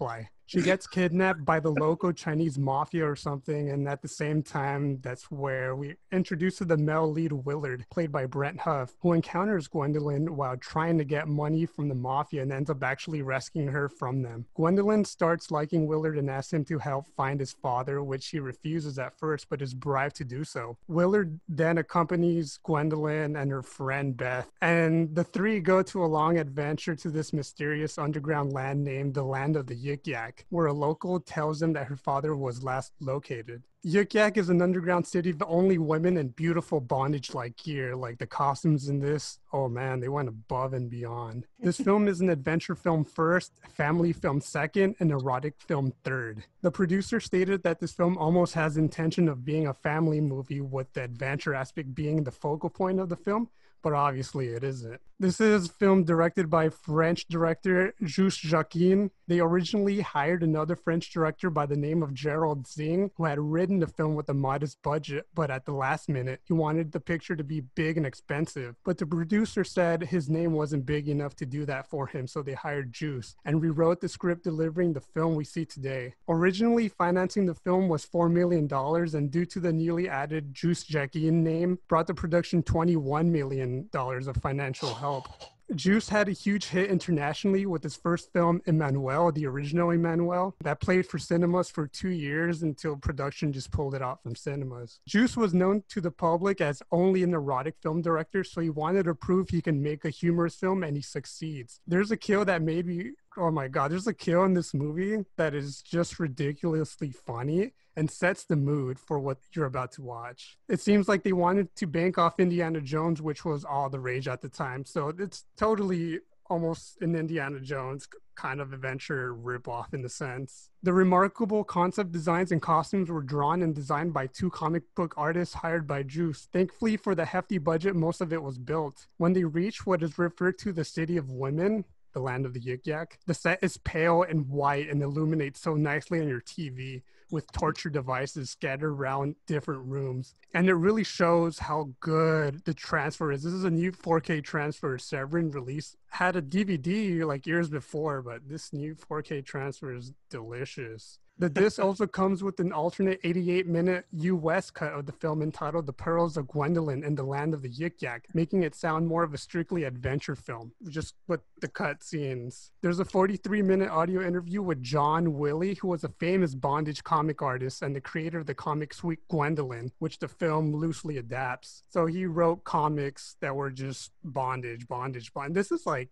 She gets kidnapped by the local Chinese mafia or something, and at the same time, that's where we introduce to the male lead Willard, played by Brent Huff, who encounters Gwendolyn while trying to get money from the mafia and ends up actually rescuing her from them. Gwendolyn starts liking Willard and asks him to help find his father, which he refuses at first, but is bribed to do so. Willard then accompanies Gwendolyn and her friend Beth, and the three go to a long adventure to this mysterious underground land named the Land of the Yik Yak, where a local tells them that her father was last located. Yik Yak is an underground city of only women and beautiful bondage-like gear. Like the costumes in this, oh man, they went above and beyond. This film is an adventure film first, family film second, and erotic film third. The producer stated that this film almost has intention of being a family movie, with the adventure aspect being the focal point of the film, but obviously it isn't. This is a film directed by French director Juste Jacquin. They originally hired another French director by the name of Gerald Zing, who had written the film with a modest budget, but at the last minute, he wanted the picture to be big and expensive. But the producer said his name wasn't big enough to do that for him, so they hired Juice and rewrote the script, delivering the film we see today. Originally, financing the film was $4 million, and due to the newly added Juste Jacquin name, brought the production $21 million of financial help. Juice had a huge hit internationally with his first film, Emmanuelle, the original Emmanuelle, that played for cinemas for 2 years until production just pulled it out from cinemas. Juice was known to the public as only an erotic film director, so he wanted to prove he can make a humorous film, and he succeeds. There's a kill that made me, oh my God, there's a kill in this movie that is just ridiculously funny and sets the mood for what you're about to watch. It seems like they wanted to bank off Indiana Jones, which was all the rage at the time. So it's totally almost an Indiana Jones kind of adventure ripoff in the sense. The remarkable concept designs and costumes were drawn and designed by 2 comic book artists hired by Juice. Thankfully, for the hefty budget, most of it was built. When they reach what is referred to the City of Women, the Land of the Yik Yak, the set is pale and white and illuminates so nicely on your TV, with torture devices scattered around different rooms. And it really shows how good the transfer is. This is a new 4K transfer. Severin released, had a DVD like years before, but this new 4K transfer is delicious. The disc also comes with an alternate 88-minute US cut of the film entitled The Pearls of Gwendolyn in the Land of the Yik Yak, making it sound more of a strictly adventure film, just with the cut scenes. There's a 43-minute audio interview with John Willie, who was a famous bondage comic artist and the creator of the comic Sweet Gwendolyn, which the film loosely adapts. So he wrote comics that were just bondage. This is like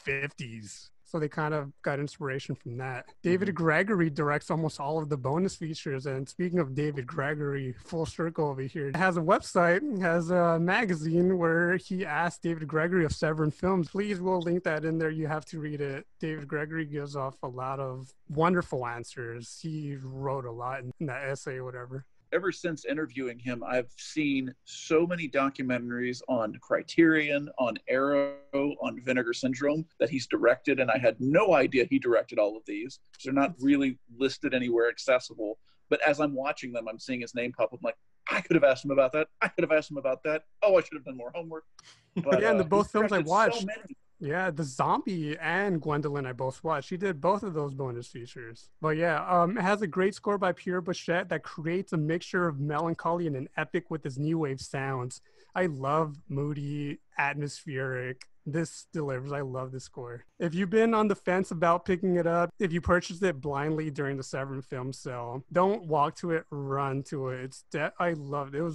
50s. So they kind of got inspiration from that. David Gregory directs almost all of the bonus features. And speaking of David Gregory, full circle over here, has a website, has a magazine where he asked David Gregory of Severin Films. Please, we'll link that in there. You have to read it. David Gregory gives off a lot of wonderful answers. He wrote a lot in that essay or whatever. Ever since interviewing him, I've seen so many documentaries on Criterion, on Arrow, on Vinegar Syndrome that he's directed, and I had no idea he directed all of these. They're not really listed anywhere accessible. But as I'm watching them, I'm seeing his name pop up. I'm like, I could have asked him about that. I could have asked him about that. Oh, I should have done more homework. But, yeah, and the both films I watched. So many. Yeah, The Zombie and Gwendolyn I both watched. She did both of those bonus features. But yeah, it has a great score by Pierre Bochette that creates a mixture of melancholy and an epic with his new wave sounds. I love moody, atmospheric. This delivers. I love this score. If you've been on the fence about picking it up, if you purchased it blindly during the Severin film sale, don't walk to it, run to it. I loved it.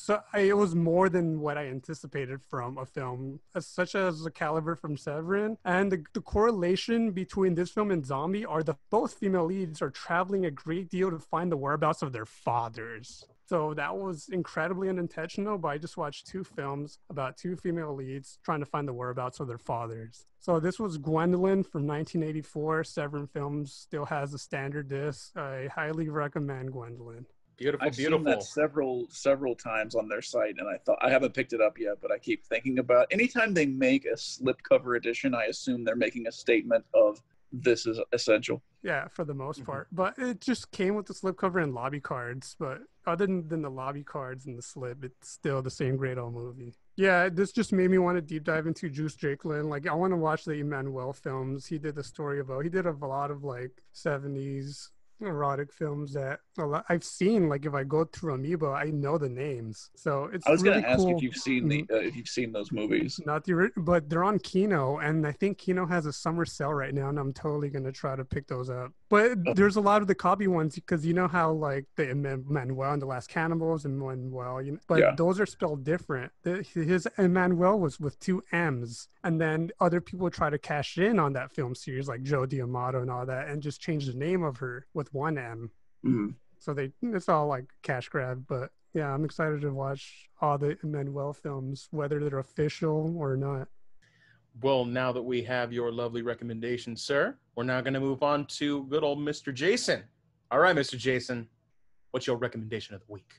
It was more than what I anticipated from a film such as The Caliber from Severin. And the correlation between this film and Zombie are both female leads are traveling a great deal to find the whereabouts of their fathers. So that was incredibly unintentional, but I just watched 2 films about 2 female leads trying to find the whereabouts of their fathers. So this was Gwendolyn from 1984. Severin Films still has a standard disc. I highly recommend Gwendolyn. Beautiful, I've beautiful. seen that several times on their site, and I haven't picked it up yet, but I keep thinking about anytime they make a slipcover edition, I assume they're making a statement of this is essential. Yeah, for the most part. But it just came with the slipcover and lobby cards. But other than the lobby cards and the slip, it's still the same great old movie. Yeah, this just made me want to deep dive into Juice Drakeland. Like, I want to watch the Emmanuel films. He did the story about, he did a lot of like 70s erotic films that I've seen. Like, if I go through Amoeba, I know the names. So it's I was really going to ask cool. if you've seen if you've seen those movies. Not the but they're on Kino, and I think Kino has a summer sale right now, and I'm totally gonna try to pick those up. But there's a lot of the copy ones, because you know how like the Emmanuel and the Last Cannibals and Manuel, but those are spelled different. His Emmanuel was with 2 M's, and then other people try to cash in on that film series, like Joe D'Amato and all that, and just change the name of her with 1 M. Mm-hmm. So it's all like cash grab. But yeah, I'm excited to watch all the Emmanuel films, whether they're official or not. Well, now that we have your lovely recommendation, sir, we're now going to move on to good old Mr. Jason. All right, Mr. Jason, what's your recommendation of the week?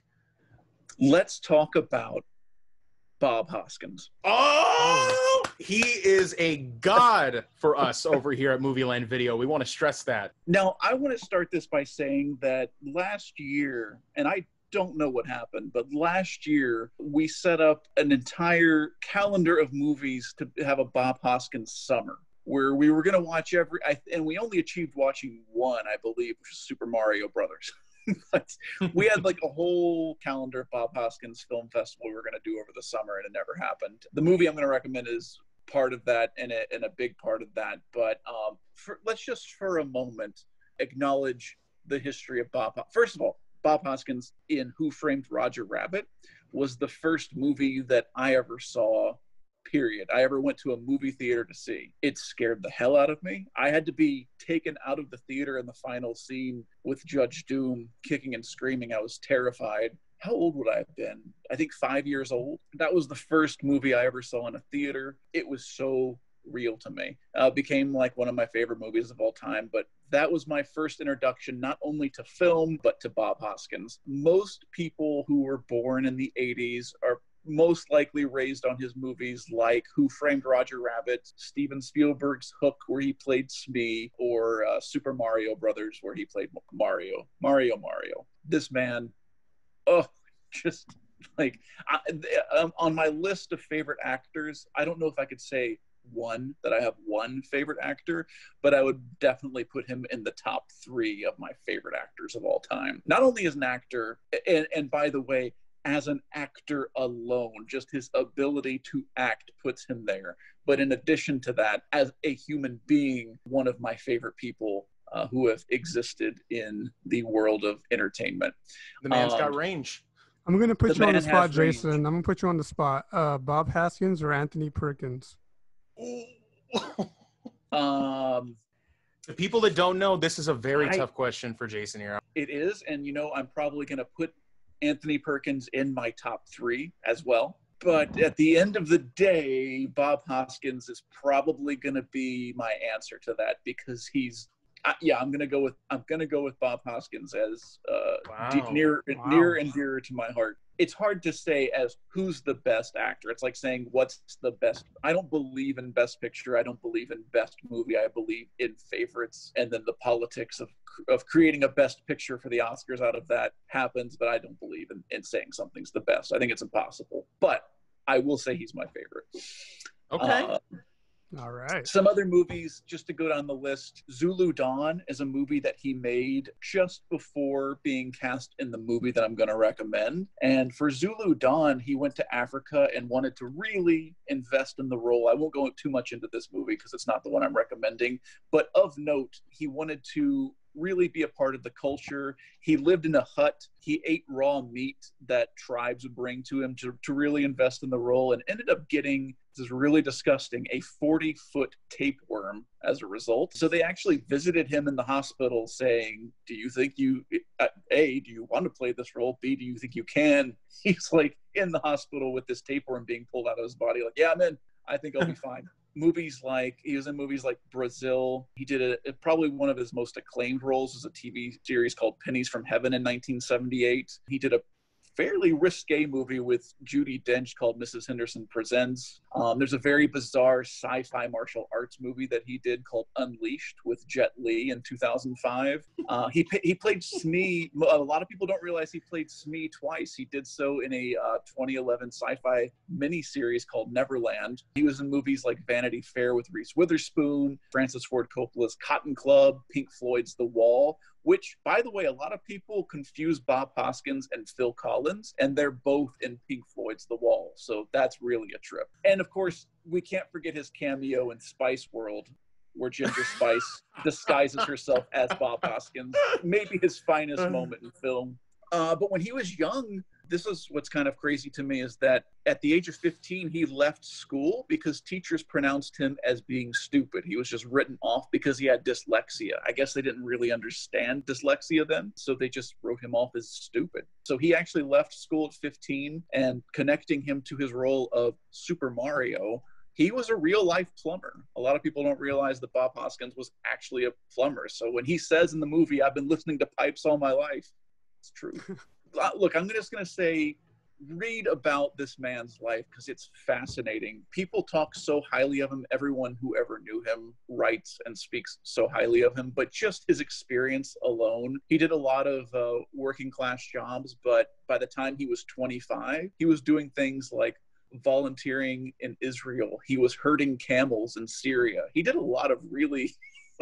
Let's talk about Bob Hoskins. Oh, he is a god for us over here at Movie Land Video. We want to stress that. Now, I want to start this by saying that last year, and I don't know what happened, but last year we set up an entire calendar of movies to have a Bob Hoskins summer, where we were going to watch and we only achieved watching one, I believe, which is Super Mario Brothers. But we had like a whole calendar of Bob Hoskins Film Festival we were going to do over the summer, and it never happened. The movie I'm going to recommend is part of that and a big part of that. But let's just for a moment acknowledge the history of Bob. First of all, Bob Hoskins in Who Framed Roger Rabbit was the first movie that I ever saw, period. I ever went to a movie theater to see. It scared the hell out of me. I had to be taken out of the theater in the final scene with Judge Doom kicking and screaming. I was terrified. How old would I have been? I think 5 years old. That was the first movie I ever saw in a theater. It was so real to me. Became like one of my favorite movies of all time, but that was my first introduction not only to film, but to Bob Hoskins. Most people who were born in the 80s are most likely raised on his movies like Who Framed Roger Rabbit, Steven Spielberg's Hook, where he played Smee, or Super Mario Brothers, where he played Mario. This man, just like, on my list of favorite actors, I don't know if I could say that I have one favorite actor, but I would definitely put him in the top 3 of my favorite actors of all time. Not only as an actor, and by the way, as an actor alone, just his ability to act puts him there. But in addition to that, as a human being, one of my favorite people who have existed in the world of entertainment. The man's got range. I'm going to put you on the spot, Jason. I'm going to put you on the spot. Bob Hoskins or Anthony Perkins? The people that don't know, this is a very tough question for Jason here. It is, and I'm probably going to put Anthony Perkins in my top 3 as well. But at the end of the day, Bob Hoskins is probably going to be my answer to that, because he's I'm going to go with Bob Hoskins as near and dear to my heart. It's hard to say as who's the best actor. It's like saying what's the best. I don't believe in best picture. I don't believe in best movie. I believe in favorites, and then the politics of creating a best picture for the Oscars out of that happens. But I don't believe in saying something's the best. I think it's impossible. But I will say he's my favorite. Okay. All right. Some other movies, just to go down the list. Zulu Dawn is a movie that he made just before being cast in the movie that I'm going to recommend. And for Zulu Dawn, he went to Africa and wanted to really invest in the role. I won't go too much into this movie because it's not the one I'm recommending. But of note, he wanted to really be a part of the culture. He lived in a hut. He ate raw meat that tribes would bring to him to really invest in the role, and ended up getting, this is really disgusting, a 40-foot tapeworm as a result. So they actually visited him in the hospital saying, do you think A, do you want to play this role? B, do you think you can? He's like in the hospital with this tapeworm being pulled out of his body. Like, yeah, I'm in. I think I'll be fine. He was in movies like Brazil. He did probably one of his most acclaimed roles was a TV series called Pennies from Heaven in 1978. He did a fairly risque movie with Judi Dench called Mrs. Henderson Presents. There's a very bizarre sci-fi martial arts movie that he did called Unleashed with Jet Li in 2005. He played Smee. A lot of people don't realize he played Smee twice. He did so in a 2011 sci-fi miniseries called Neverland. He was in movies like Vanity Fair with Reese Witherspoon, Francis Ford Coppola's Cotton Club, Pink Floyd's The Wall, which, by the way, a lot of people confuse Bob Hoskins and Phil Collins, and they're both in Pink Floyd's The Wall. So that's really a trip. And of course, we can't forget his cameo in Spice World, where Ginger Spice disguises herself as Bob Hoskins. Maybe his finest moment in film. But when he was young, this is what's kind of crazy to me, is that at the age of 15, he left school because teachers pronounced him as being stupid. He was just written off because he had dyslexia. I guess they didn't really understand dyslexia then, so they just wrote him off as stupid. So he actually left school at 15, and connecting him to his role of Super Mario, he was a real life plumber. A lot of people don't realize that Bob Hoskins was actually a plumber. So when he says in the movie, "I've been listening to pipes all my life," it's true. Look, I'm just going to say, read about this man's life because it's fascinating. People talk so highly of him. Everyone who ever knew him writes and speaks so highly of him. But just his experience alone, he did a lot of working class jobs. But by the time he was 25, he was doing things like volunteering in Israel. He was herding camels in Syria. He did a lot of really,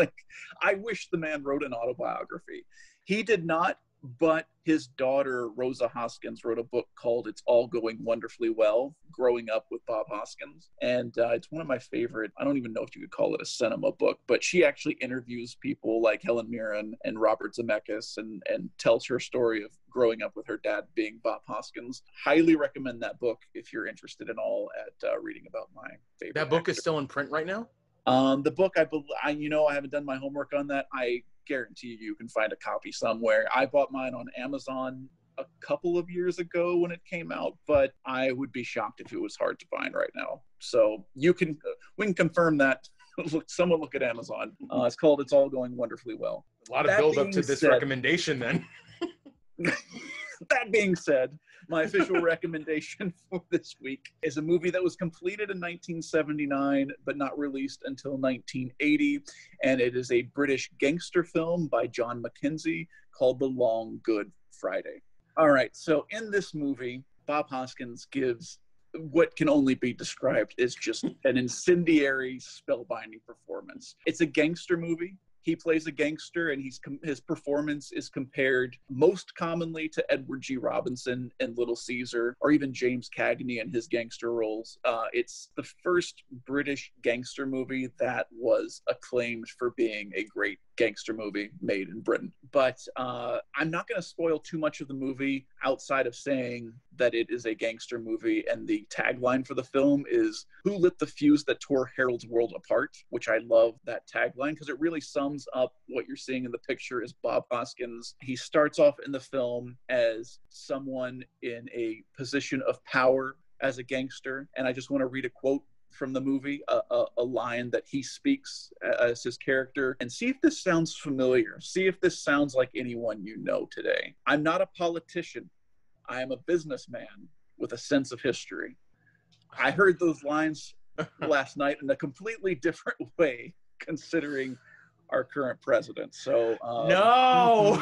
I wish the man wrote an autobiography. He did not. But his daughter, Rosa Hoskins, wrote a book called It's All Going Wonderfully Well, Growing Up with Bob Hoskins. And it's one of my favorite, I don't even know if you could call it a cinema book, but she actually interviews people like Helen Mirren and Robert Zemeckis and tells her story of growing up with her dad being Bob Hoskins. Highly recommend that book if you're interested at all at reading about my favorite That book actor. is still in print right now? The book, I haven't done my homework on that. I guarantee you can find a copy somewhere. I bought mine on Amazon a couple of years ago when it came out, but I would be shocked if it was hard to find right now. So we can confirm that. Someone look at Amazon. It's called It's All Going Wonderfully Well. A lot of build up to this recommendation then. That being said, my official recommendation for this week is a movie that was completed in 1979, but not released until 1980. And it is a British gangster film by John Mackenzie called The Long Good Friday. All right. So in this movie, Bob Hoskins gives what can only be described as just an incendiary, spellbinding performance. It's a gangster movie. He plays a gangster, and his performance is compared most commonly to Edward G. Robinson in Little Caesar, or even James Cagney in his gangster roles. It's the first British gangster movie that was acclaimed for being a great gangster movie made in Britain. But I'm not going to spoil too much of the movie outside of saying that it is a gangster movie, and the tagline for the film is "Who lit the fuse that tore Harold's world apart?" which I love that tagline because it really sums up what you're seeing in the picture is Bob Hoskins. He starts off in the film as someone in a position of power as a gangster, and I just want to read a quote from the movie, a line that he speaks as his character, and see if this sounds familiar. See if this sounds like anyone you know today. "I'm not a politician. I am a businessman with a sense of history." I heard those lines last night in a completely different way, considering our current president. So no.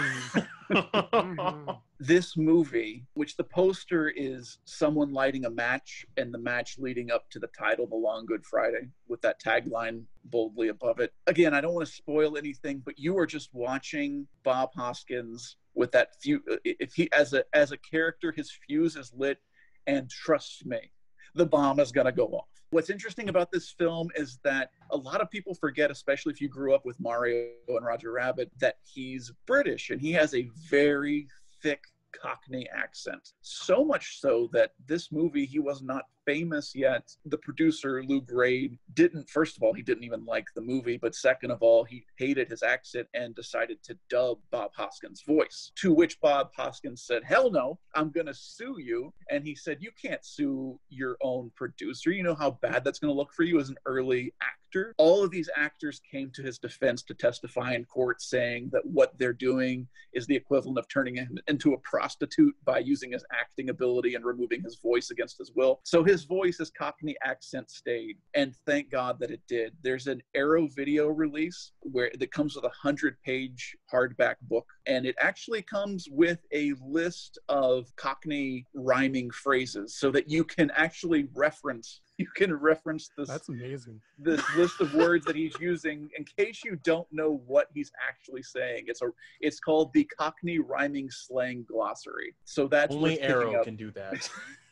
This movie, which the poster is someone lighting a match and the match leading up to the title, The Long Good Friday, with that tagline boldly above it. Again, I don't want to spoil anything, but you are just watching Bob Hoskins with that fuse. If he, as a character, his fuse is lit, and trust me, the bomb is going to go off. What's interesting about this film is that a lot of people forget, especially if you grew up with Mario and Roger Rabbit, that he's British, and he has a very thick Cockney accent. So much so that this movie, he was not famous yet. The producer, Lou Grade, first of all, he didn't even like the movie, but second of all, he hated his accent and decided to dub Bob Hoskins' voice, to which Bob Hoskins said, "Hell no, I'm going to sue you." And he said, "You can't sue your own producer. You know how bad that's going to look for you as an early actor." actor. All of these actors came to his defense to testify in court, saying that what they're doing is the equivalent of turning him into a prostitute by using his acting ability and removing his voice against his will. So his voice, his Cockney accent stayed, and thank God that it did. There's an Arrow video release that comes with a 100-page hardback book, and it actually comes with a list of Cockney rhyming phrases so that you can actually reference this. That's amazing. This list of words that he's using in case you don't know what he's actually saying. It's called the Cockney Rhyming Slang Glossary. So that's only Arrow can do that.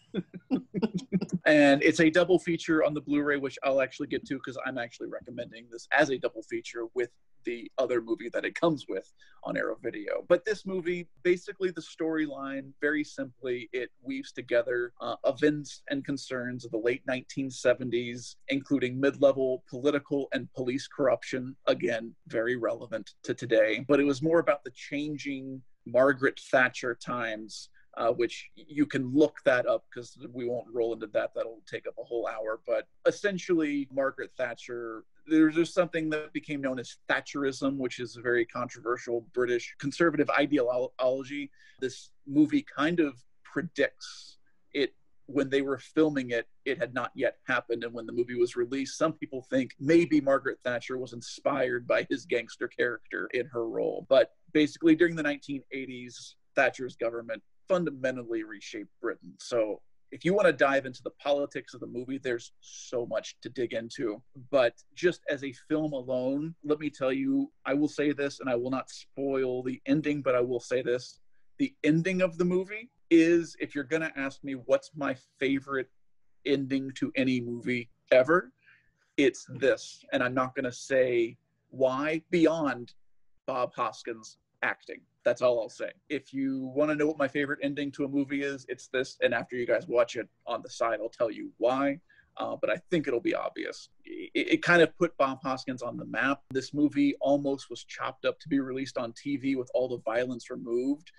And it's a double feature on the Blu-ray, which I'll actually get to because I'm actually recommending this as a double feature with the other movie that it comes with on Arrow Video. But this movie, basically the storyline, very simply, it weaves together events and concerns of the late 1970s, including mid-level political and police corruption. Again, very relevant to today. But it was more about the changing Margaret Thatcher times, which you can look that up because we won't roll into that. That'll take up a whole hour. But essentially, Margaret Thatcher, there's something that became known as Thatcherism, which is a very controversial British conservative ideology. This movie kind of predicts it. When they were filming it, it had not yet happened. And when the movie was released, some people think maybe Margaret Thatcher was inspired by his gangster character in her role. But basically, during the 1980s, Thatcher's government fundamentally reshaped Britain. So if you want to dive into the politics of the movie, there's so much to dig into. But just as a film alone, let me tell you, I will say this, and I will not spoil the ending, but I will say this. The ending of the movie is, if you're going to ask me what's my favorite ending to any movie ever, it's this. And I'm not going to say why beyond Bob Hoskins' acting. That's all I'll say. If you want to know what my favorite ending to a movie is, it's this. And after you guys watch it on the side, I'll tell you why. But I think it'll be obvious. It kind of put Bob Hoskins on the map. This movie almost was chopped up to be released on TV with all the violence removed.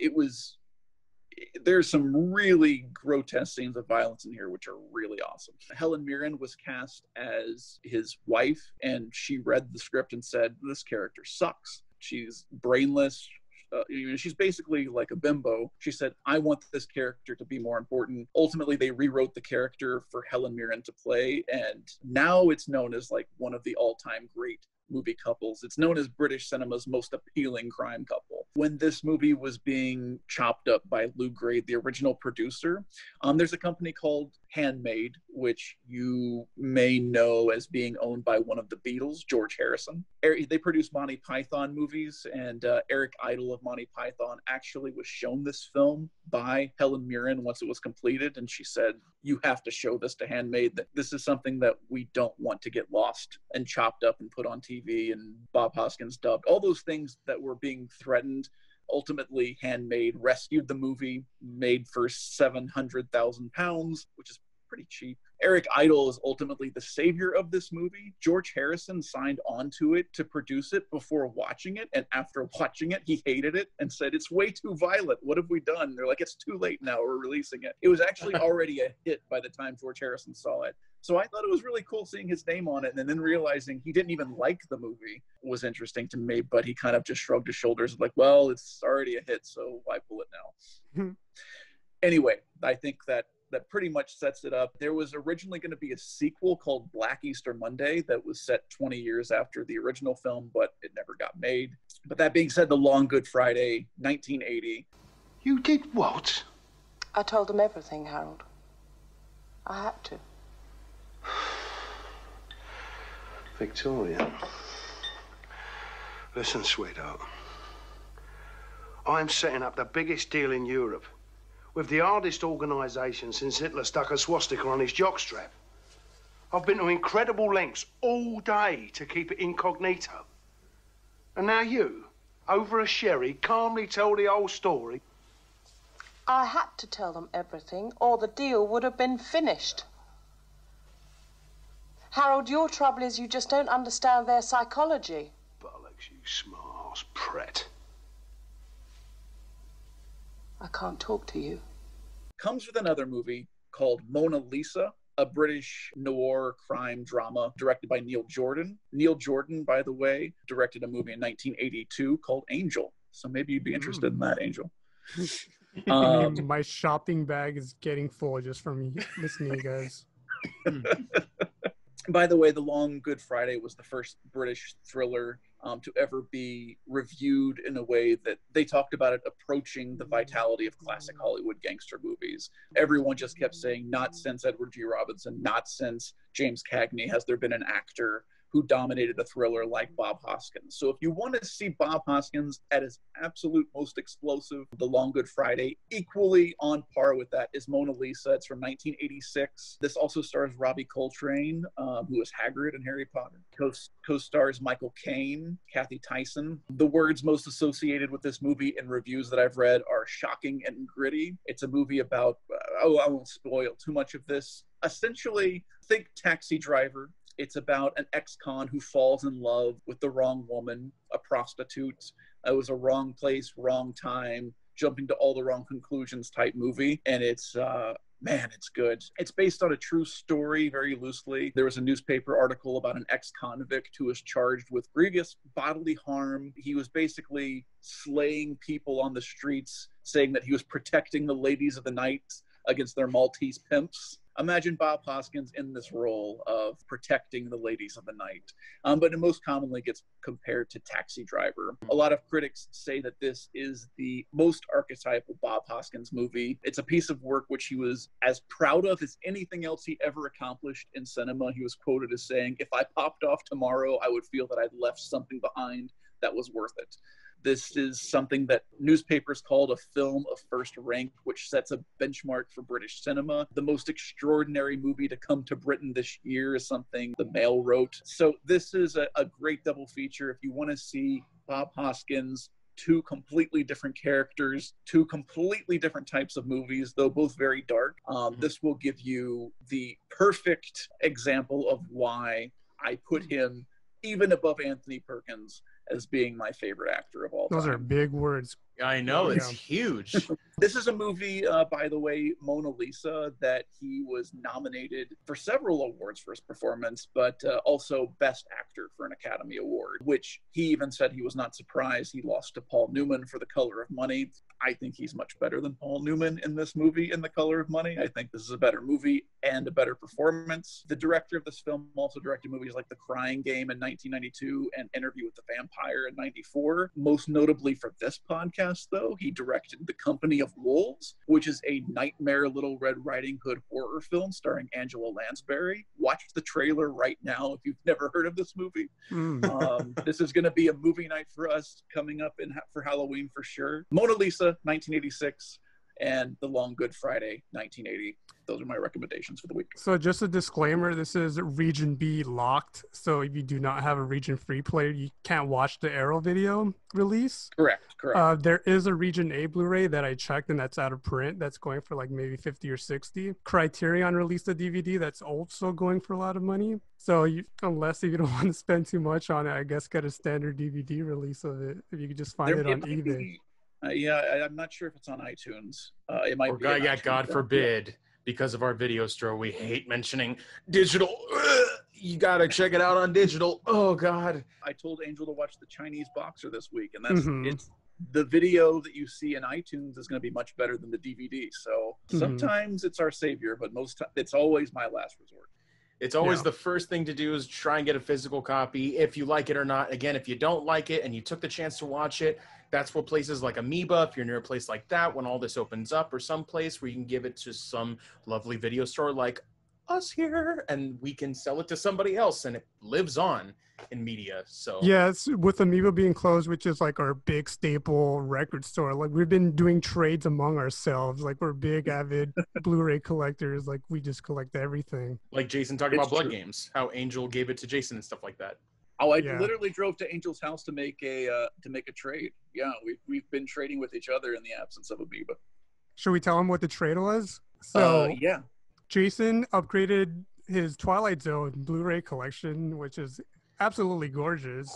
There's some really grotesque scenes of violence in here, which are really awesome. Helen Mirren was cast as his wife, and she read the script and said, this character sucks. She's brainless. She's basically like a bimbo. She said, I want this character to be more important. Ultimately, they rewrote the character for Helen Mirren to play, and now it's known as like one of the all-time great movie couples. It's known as British cinema's most appealing crime couple. When this movie was being chopped up by Lou Grade, the original producer, there's a company called Handmade, which you may know as being owned by one of the Beatles, George Harrison. They produce Monty Python movies, and Eric Idle of Monty Python actually was shown this film by Helen Mirren once it was completed, and she said, you have to show this to Handmade. That this is something that we don't want to get lost and chopped up and put on TV and Bob Hoskins dubbed. All those things that were being threatened. Ultimately, Handmade rescued the movie, made for £700,000, which is pretty cheap. Eric Idle is ultimately the savior of this movie. George Harrison signed on to it to produce it before watching it, and after watching it, he hated it and said, it's way too violent. What have we done? They're like, it's too late now. We're releasing it. It was actually already a hit by the time George Harrison saw it. So I thought it was really cool seeing his name on it, and then realizing he didn't even like the movie was interesting to me, but he kind of just shrugged his shoulders like, well, it's already a hit, so why pull it now? Anyway, I think that pretty much sets it up. There was originally going to be a sequel called Black Easter Monday that was set 20 years after the original film, but it never got made. But that being said, The Long Good Friday, 1980. You did what? I told them everything, Harold. I had to. Victoria. Listen, sweetheart. I'm setting up the biggest deal in Europe with the hardest organisation since Hitler stuck a swastika on his jockstrap. I've been to incredible lengths all day to keep it incognito. And now you, over a sherry, calmly tell the whole story. I had to tell them everything, or the deal would have been finished. Harold, your trouble is you just don't understand their psychology. Bollocks, you smart-ass prat. I can't talk to you. Comes with another movie called Mona Lisa, a British noir crime drama directed by Neil Jordan. Neil Jordan, by the way, directed a movie in 1982 called Angel. So maybe you'd be interested in that, Angel. I mean, my shopping bag is getting full just from listening to you guys. By the way, The Long Good Friday was the first British thriller to ever be reviewed in a way that they talked about it approaching the vitality of classic Hollywood gangster movies. Everyone just kept saying, not since Edward G. Robinson, not since James Cagney has there been an actor who dominated a thriller like Bob Hoskins. So if you want to see Bob Hoskins at his absolute most explosive, The Long Good Friday, equally on par with that is Mona Lisa. It's from 1986. This also stars Robbie Coltrane, who is Hagrid in Harry Potter. Co-stars Michael Caine, Kathy Tyson. The words most associated with this movie in reviews that I've read are shocking and gritty. It's a movie about, I won't spoil too much of this. Essentially, think Taxi Driver. It's about an ex-con who falls in love with the wrong woman, a prostitute. It was a wrong place, wrong time, jumping to all the wrong conclusions type movie. And it's, man, it's good. It's based on a true story, very loosely. There was a newspaper article about an ex-convict who was charged with grievous bodily harm. He was basically slaying people on the streets, saying that he was protecting the ladies of the night against their Maltese pimps. Imagine Bob Hoskins in this role of protecting the ladies of the night. But it most commonly gets compared to Taxi Driver. A lot of critics say that this is the most archetypal Bob Hoskins movie. It's a piece of work which he was as proud of as anything else he ever accomplished in cinema. He was quoted as saying, "If I popped off tomorrow, I would feel that I'd left something behind that was worth it." This is something that newspapers called a film of first rank, which sets a benchmark for British cinema. The most extraordinary movie to come to Britain this year is something the Mail wrote. So this is a great double feature. If you want to see Bob Hoskins, two completely different characters, two completely different types of movies, though both very dark, this will give you the perfect example of why I put him even above Anthony Perkins as being my favorite actor of all time. Those are big words. I know, it's huge. This is a movie, by the way, Mona Lisa, that he was nominated for several awards for his performance, but also Best Actor for an Academy Award, which he even said he was not surprised he lost to Paul Newman for The Color of Money. I think he's much better than Paul Newman in this movie, in The Color of Money. I think this is a better movie and a better performance. The director of this film also directed movies like The Crying Game in 1992 and Interview with the Vampire in 94. Most notably for this podcast, though, he directed The Company of Wolves, which is a nightmare Little Red Riding Hood horror film starring Angela Lansbury. Watch the trailer right now if you've never heard of this movie. This is going to be a movie night for us coming up for Halloween for sure. Mona Lisa, 1986, and The Long Good Friday, 1980. Those are my recommendations for the week. So just a disclaimer, this is Region B locked. So if you do not have a Region Free player, you can't watch the Arrow video release. Correct. There is a Region A Blu-ray that I checked and that's out of print. That's going for like maybe 50 or 60. Criterion released a DVD that's also going for a lot of money. So unless if you don't want to spend too much on it, I guess get a standard DVD release of it. If you could just find it on eBay. I'm not sure if it's on iTunes. It might be. God forbid. Because of our video store, we hate mentioning digital. You gotta check it out on digital. Oh God! I told Angel to watch The Chinese Boxer this week, and that's it's the video that you see in iTunes is going to be much better than the DVD. So sometimes it's our savior, but it's always my last resort. It's always the first thing to do is try and get a physical copy if you like it or not. Again, if you don't like it and you took the chance to watch it, that's what places like Amoeba, if you're near a place like that, when all this opens up, or some place where you can give it to some lovely video store like us here, and we can sell it to somebody else, and it lives on in media. So yes, with Amoeba being closed, which is like our big staple record store, like we've been doing trades among ourselves. Like we're big avid Blu-ray collectors. Like we just collect everything. Like Jason talking about Blood Games, how Angel gave it to Jason and stuff like that. Oh, I literally drove to Angel's house to make a trade. Yeah, we've been trading with each other in the absence of Amoeba. Should we tell him what the trade was? So yeah, Jason upgraded his Twilight Zone Blu-ray collection, which is absolutely gorgeous.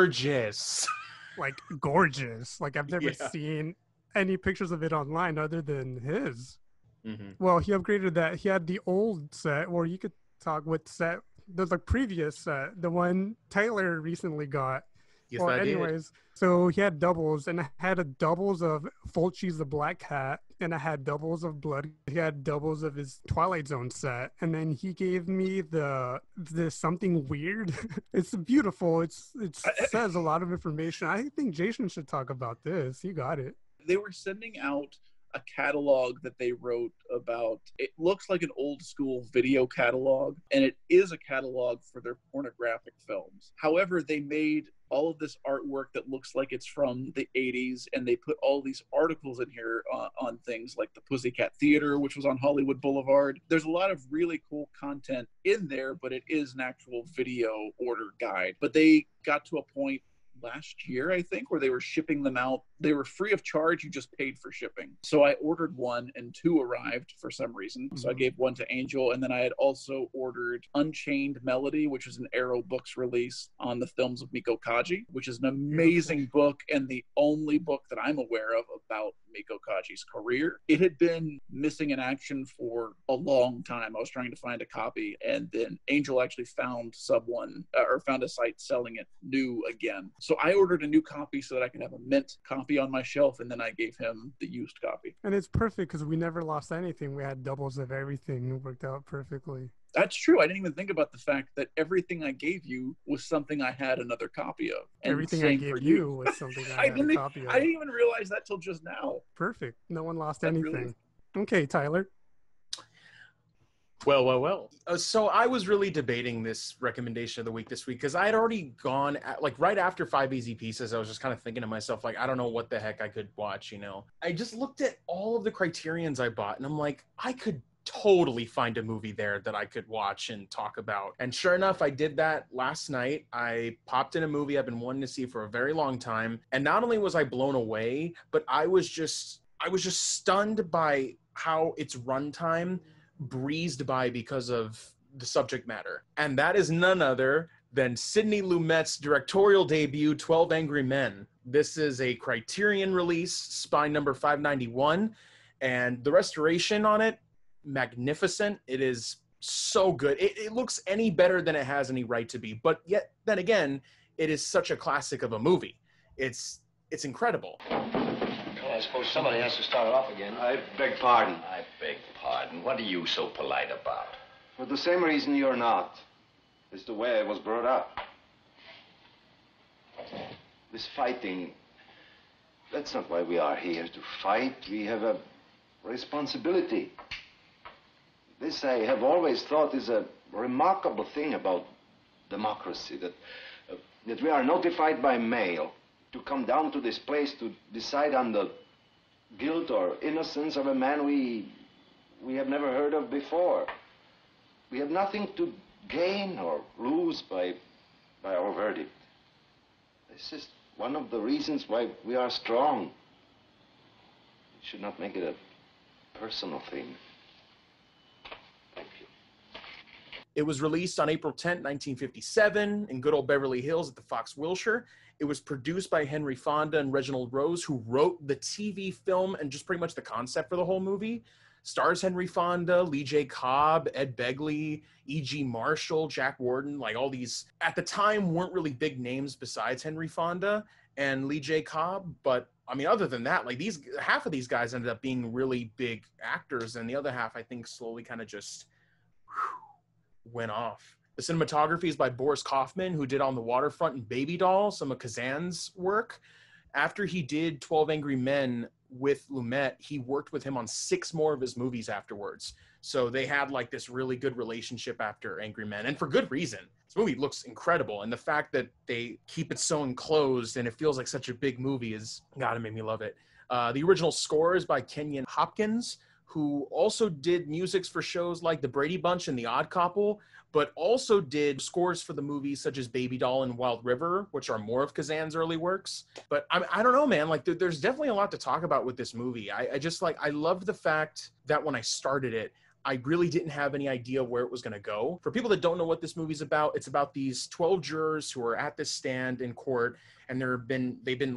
Like gorgeous. Like I've never seen any pictures of it online other than his. Well, he upgraded that. He had the old set, or you could talk with set. There's a previous set, the one Tyler recently got. Yes, Well, I did. anyways, so he had doubles, and I had a doubles of Fulci's The Black Cat, and I had doubles of Blood. He had doubles of his Twilight Zone set, and then he gave me the Something Weird. It's beautiful. It says a lot of information. I think Jason should talk about this. He got it. They were sending out a catalog that they wrote about. It looks like an old school video catalog, and it is a catalog for their pornographic films. However, they made all of this artwork that looks like it's from the 80s, and they put all these articles in here on things like the Pussycat Theater, which was on Hollywood Boulevard. There's a lot of really cool content in there, but it is an actual video order guide. But they got to a point last year, I think, where they were shipping them out. They were free of charge. You just paid for shipping. So I ordered one, and two arrived for some reason. So I gave one to Angel, and then I had also ordered Unchained Melody, which is an Arrow Books release on the films of Miko Kaji, which is an amazing book, and the only book that I'm aware of about Miko Kaji's career. It had been missing in action for a long time. I was trying to find a copy, and then Angel actually found found a site selling it new again. So I ordered a new copy so that I could have a mint copy on my shelf, and then I gave him the used copy. And it's perfect because we never lost anything. We had doubles of everything. It worked out perfectly. That's true. I didn't even think about the fact that everything I gave you was something I had another copy of. And everything I gave you was something I had a copy of. I didn't even realize that till just now. Perfect. No one lost anything. Okay, Tyler. Well. So I was really debating this recommendation of the week this week because I had already gone, right after 5 Easy Pieces, I was just kind of thinking to myself, I don't know what the heck I could watch, I just looked at all of the Criterions I bought, and I'm like, I could totally find a movie there that I could watch and talk about. And sure enough, I did that last night. I popped in a movie I've been wanting to see for a very long time. And not only was I blown away, but I was just stunned by how its runtime breezed by because of the subject matter. And that is none other than Sidney Lumet's directorial debut, 12 Angry Men. This is a Criterion release, Spine number 591, and the restoration on it, magnificent. It is so good. It looks any better than it has any right to be, but yet then again, it is such a classic of a movie. It's incredible. Well, I suppose somebody has to start it off again. I beg pardon. I beg pardon. What are you so polite about? For the same reason you're not. It's the way I was brought up. This fighting, that's not why we are here, to fight. We have a responsibility. This I have always thought is a remarkable thing about democracy, that we are notified by mail to come down to this place to decide on the guilt or innocence of a man we have never heard of before. We have nothing to gain or lose by our verdict. This is one of the reasons why we are strong. We should not make it a personal thing. Thank you. It was released on April 10th, 1957 in good old Beverly Hills at the Fox Wilshire. It was produced by Henry Fonda and Reginald Rose, who wrote the TV film and just pretty much the concept for the whole movie. Stars Henry Fonda, Lee J. Cobb, Ed Begley, E.G. Marshall, Jack Warden, like all these, at the time, weren't really big names besides Henry Fonda and Lee J. Cobb. But, I mean, other than that, like half of these guys ended up being really big actors, and the other half, I think, slowly kind of just went off. The cinematography is by Boris Kaufman, who did On the Waterfront and Baby Doll, some of Kazan's work. After he did 12 Angry Men with Lumet, he worked with him on 6 more of his movies afterwards. So they had like this really good relationship after Angry Men, and for good reason. This movie looks incredible, and the fact that they keep it so enclosed and it feels like such a big movie is, God, it made me love it. The original score is by Kenyon Hopkins, who also did musics for shows like The Brady Bunch and The Odd Couple, but also did scores for the movies such as Baby Doll and Wild River, which are more of Kazan's early works. But I don't know, man, like there's definitely a lot to talk about with this movie. I loved the fact that when I started it, I really didn't have any idea where it was going to go. For people that don't know what this movie's about, it's about these 12 jurors who are at this stand in court, and they've been like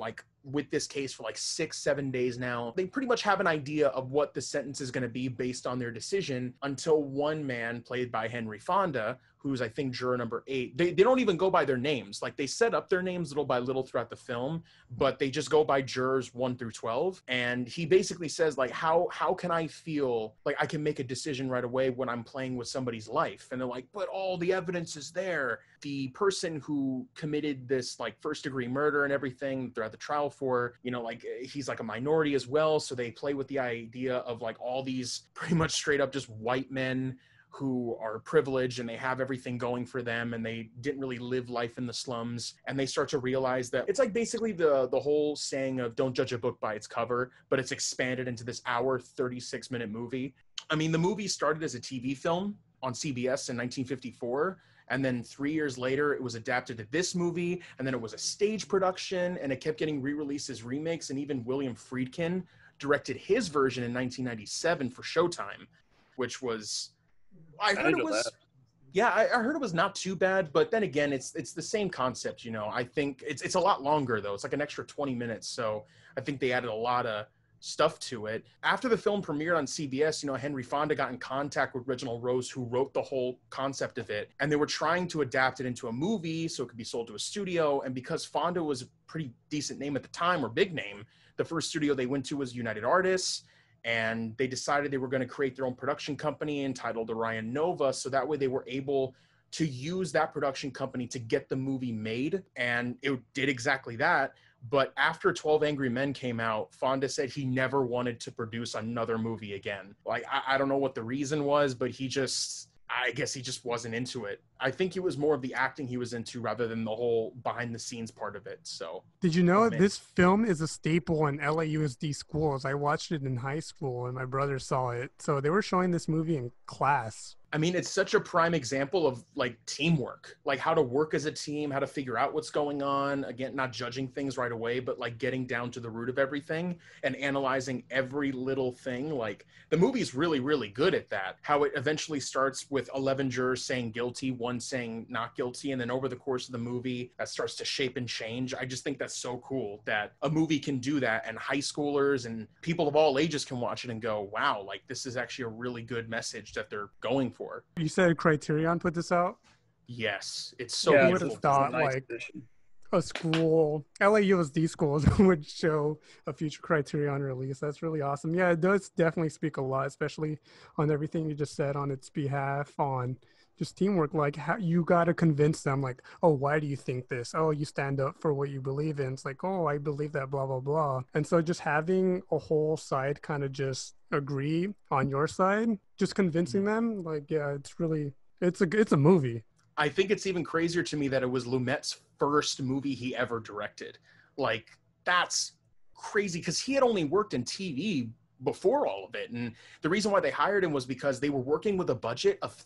with this case for like 6-7 days now. They pretty much have an idea of what the sentence is going to be based on their decision until one man, played by Henry Fonda, who's I think juror number 8, they don't even go by their names. Like they set up their names little by little throughout the film, but they just go by jurors 1 through 12. And he basically says like, how can I feel like I can make a decision right away when I'm playing with somebody's life? And they're like, but all the evidence is there. The person who committed this like first degree murder and everything throughout the trial for, you know, like he's like a minority as well. So they play with the idea of like all these pretty much straight up just white men who are privileged and they have everything going for them and they didn't really live life in the slums. And they start to realize that it's like basically the whole saying of don't judge a book by its cover, but it's expanded into this hour, 36-minute movie. I mean, the movie started as a TV film on CBS in 1954. And then 3 years later, it was adapted to this movie. And then it was a stage production and it kept getting re-released as remakes. And even William Friedkin directed his version in 1997 for Showtime, which was... I heard it was not too bad, but then again, it's the same concept, you know. I think it's a lot longer though. It's like an extra 20 minutes. So I think they added a lot of stuff to it. After the film premiered on CBS, you know, Henry Fonda got in contact with Reginald Rose, who wrote the whole concept of it, and they were trying to adapt it into a movie so it could be sold to a studio. And because Fonda was a pretty decent name at the time, or big name, the first studio they went to was United Artists. And they decided they were going to create their own production company entitled Orion Nova. So that way they were able to use that production company to get the movie made. And it did exactly that. But after 12 Angry Men came out, Fonda said he never wanted to produce another movie again. Like, I don't know what the reason was, but I guess he just wasn't into it. I think it was more of the acting he was into rather than the whole behind the scenes part of it. So did you know this film is a staple in LAUSD schools? I watched it in high school and my brother saw it. So they were showing this movie in class. I mean, it's such a prime example of like teamwork, like how to work as a team, how to figure out what's going on. Again, not judging things right away, but like getting down to the root of everything and analyzing every little thing. Like the movie's really, really good at that. How it eventually starts with 11 jurors saying guilty, one saying not guilty. And then over the course of the movie, that starts to shape and change. I just think that's so cool that a movie can do that. And high schoolers and people of all ages can watch it and go, wow, like this is actually a really good message that they're going for. You said Criterion put this out? Yes, it's so beautiful. Who would have thought like a school, LAUSD schools would show a future Criterion release. That's really awesome. Yeah, it does definitely speak a lot, especially on everything you just said on its behalf, on just teamwork. Like how you got to convince them like, oh, why do you think this? Oh, you stand up for what you believe in. It's like, oh, I believe that, blah, blah, blah. And so just having a whole side kind of just agree on your side, just convincing them, like, yeah, it's a movie. I think it's even crazier to me that it was Lumet's first movie he ever directed. Like, that's crazy because he had only worked in TV before all of it. And the reason why they hired him was because they were working with a budget of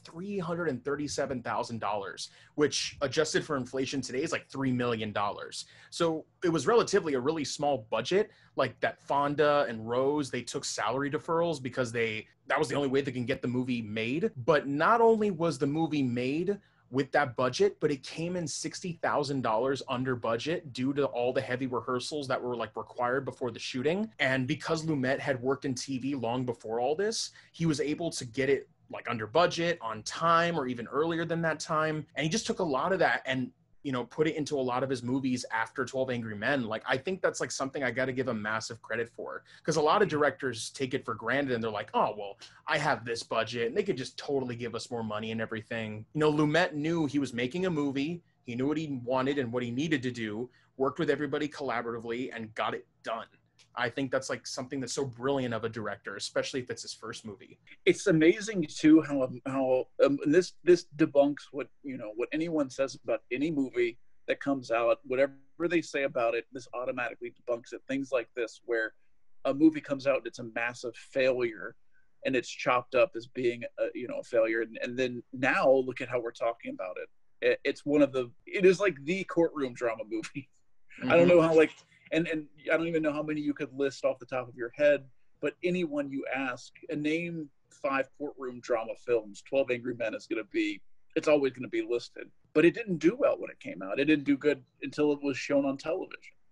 $337,000, which adjusted for inflation today is like $3 million. So it was relatively a really small budget. Like that Fonda and Rose, they took salary deferrals because that was the only way they can get the movie made. But not only was the movie made with that budget, but it came in $60,000 under budget due to all the heavy rehearsals that were like required before the shooting. And because Lumet had worked in TV long before all this, he was able to get it like under budget, on time, or even earlier than that time. And he just took a lot of that and, you know, put it into a lot of his movies after 12 Angry Men. Like, I think that's like something I got to give him massive credit for, because a lot of directors take it for granted and they're like, oh, well, I have this budget and they could just totally give us more money and everything. You know, Lumet knew he was making a movie. He knew what he wanted and what he needed to do, worked with everybody collaboratively and got it done. I think that's like something that's so brilliant of a director, especially if it's his first movie. It's amazing too how this debunks what anyone says about any movie that comes out. Whatever they say about it, this automatically debunks it. Things like this, where a movie comes out and it's a massive failure, and it's chopped up as being a failure, and then now look at how we're talking about it. It is like the courtroom drama movie. Mm-hmm. I don't know how And I don't even know how many you could list off the top of your head, but anyone you ask, name 5 courtroom drama films, 12 Angry Men is it's always going to be listed. But it didn't do well when it came out. It didn't do good until it was shown on television.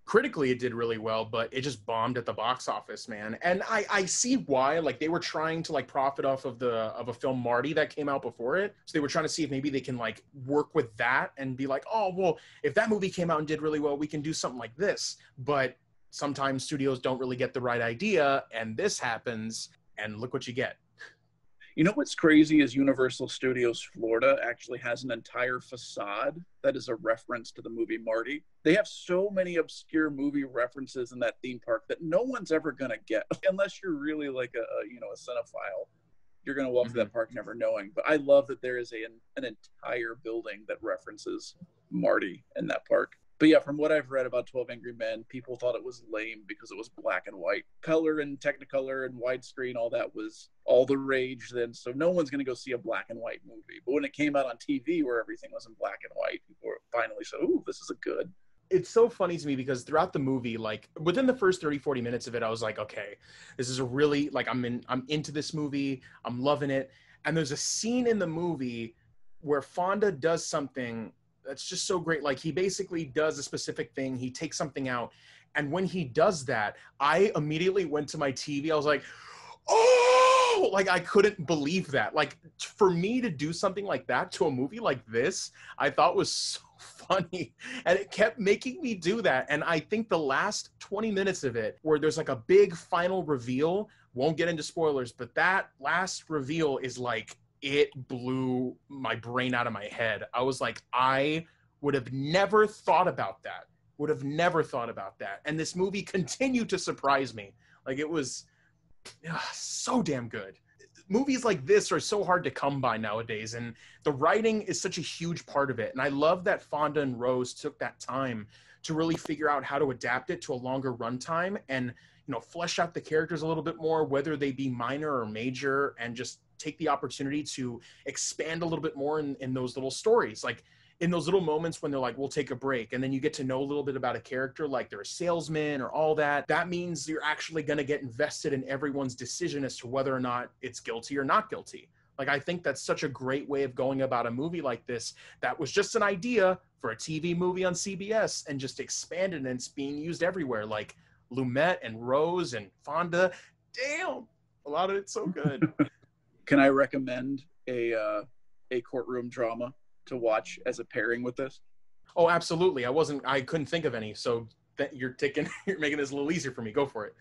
critically it did really well, but it just bombed at the box office, man. And I see why. Like, they were trying to like profit off of a film Marty that came out before it, so they were trying to see if maybe they can like work with that and be like, oh well, if that movie came out and did really well, we can do something like this. But sometimes studios don't really get the right idea, and this happens, and look what you get. You know what's crazy is Universal Studios Florida actually has an entire facade that is a reference to the movie Marty. They have so many obscure movie references in that theme park that no one's ever going to get unless you're really like a cinephile. You're going to walk through that park never knowing. But I love that there is an entire building that references Marty in that park. But yeah, from what I've read about 12 Angry Men, people thought it was lame because it was black and white. Color and Technicolor and widescreen, all that was all the rage then. So no one's going to go see a black and white movie. But when it came out on TV where everything was in black and white, people finally said, ooh, this is a good. It's so funny to me because throughout the movie, like within the first 30-40 minutes of it, I was like, okay, this is a really, like, I'm into this movie. I'm loving it. And there's a scene in the movie where Fonda does something that's just so great. Like, he basically does a specific thing. He takes something out. And when he does that, I immediately went to my TV. I was like, oh, like, I couldn't believe that. Like, for me to do something like that to a movie like this, I thought was so funny. And it kept making me do that. And I think the last 20 minutes of it, where there's like a big final reveal, won't get into spoilers, but that last reveal is like, it blew my brain out of my head. I was like, I would have never thought about that. And this movie continued to surprise me. Like, it was so damn good. Movies like this are so hard to come by nowadays, and the writing is such a huge part of it. And I love that Fonda and Rose took that time to really figure out how to adapt it to a longer runtime and, you know, flesh out the characters a little bit more, whether they be minor or major, and just take the opportunity to expand a little bit more in those little stories. Like, in those little moments when they're like, we'll take a break, and then you get to know a little bit about a character, like they're a salesman or all that. That means you're actually going to get invested in everyone's decision as to whether or not it's guilty or not guilty. Like, I think that's such a great way of going about a movie like this that was just an idea for a TV movie on CBS and just expanded, and it's being used everywhere. Like Lumet and Rose and Fonda. Damn, a lot of it's so good. Can I recommend a courtroom drama to watch as a pairing with this? Oh, absolutely. I couldn't think of any. So that you're making this a little easier for me. Go for it.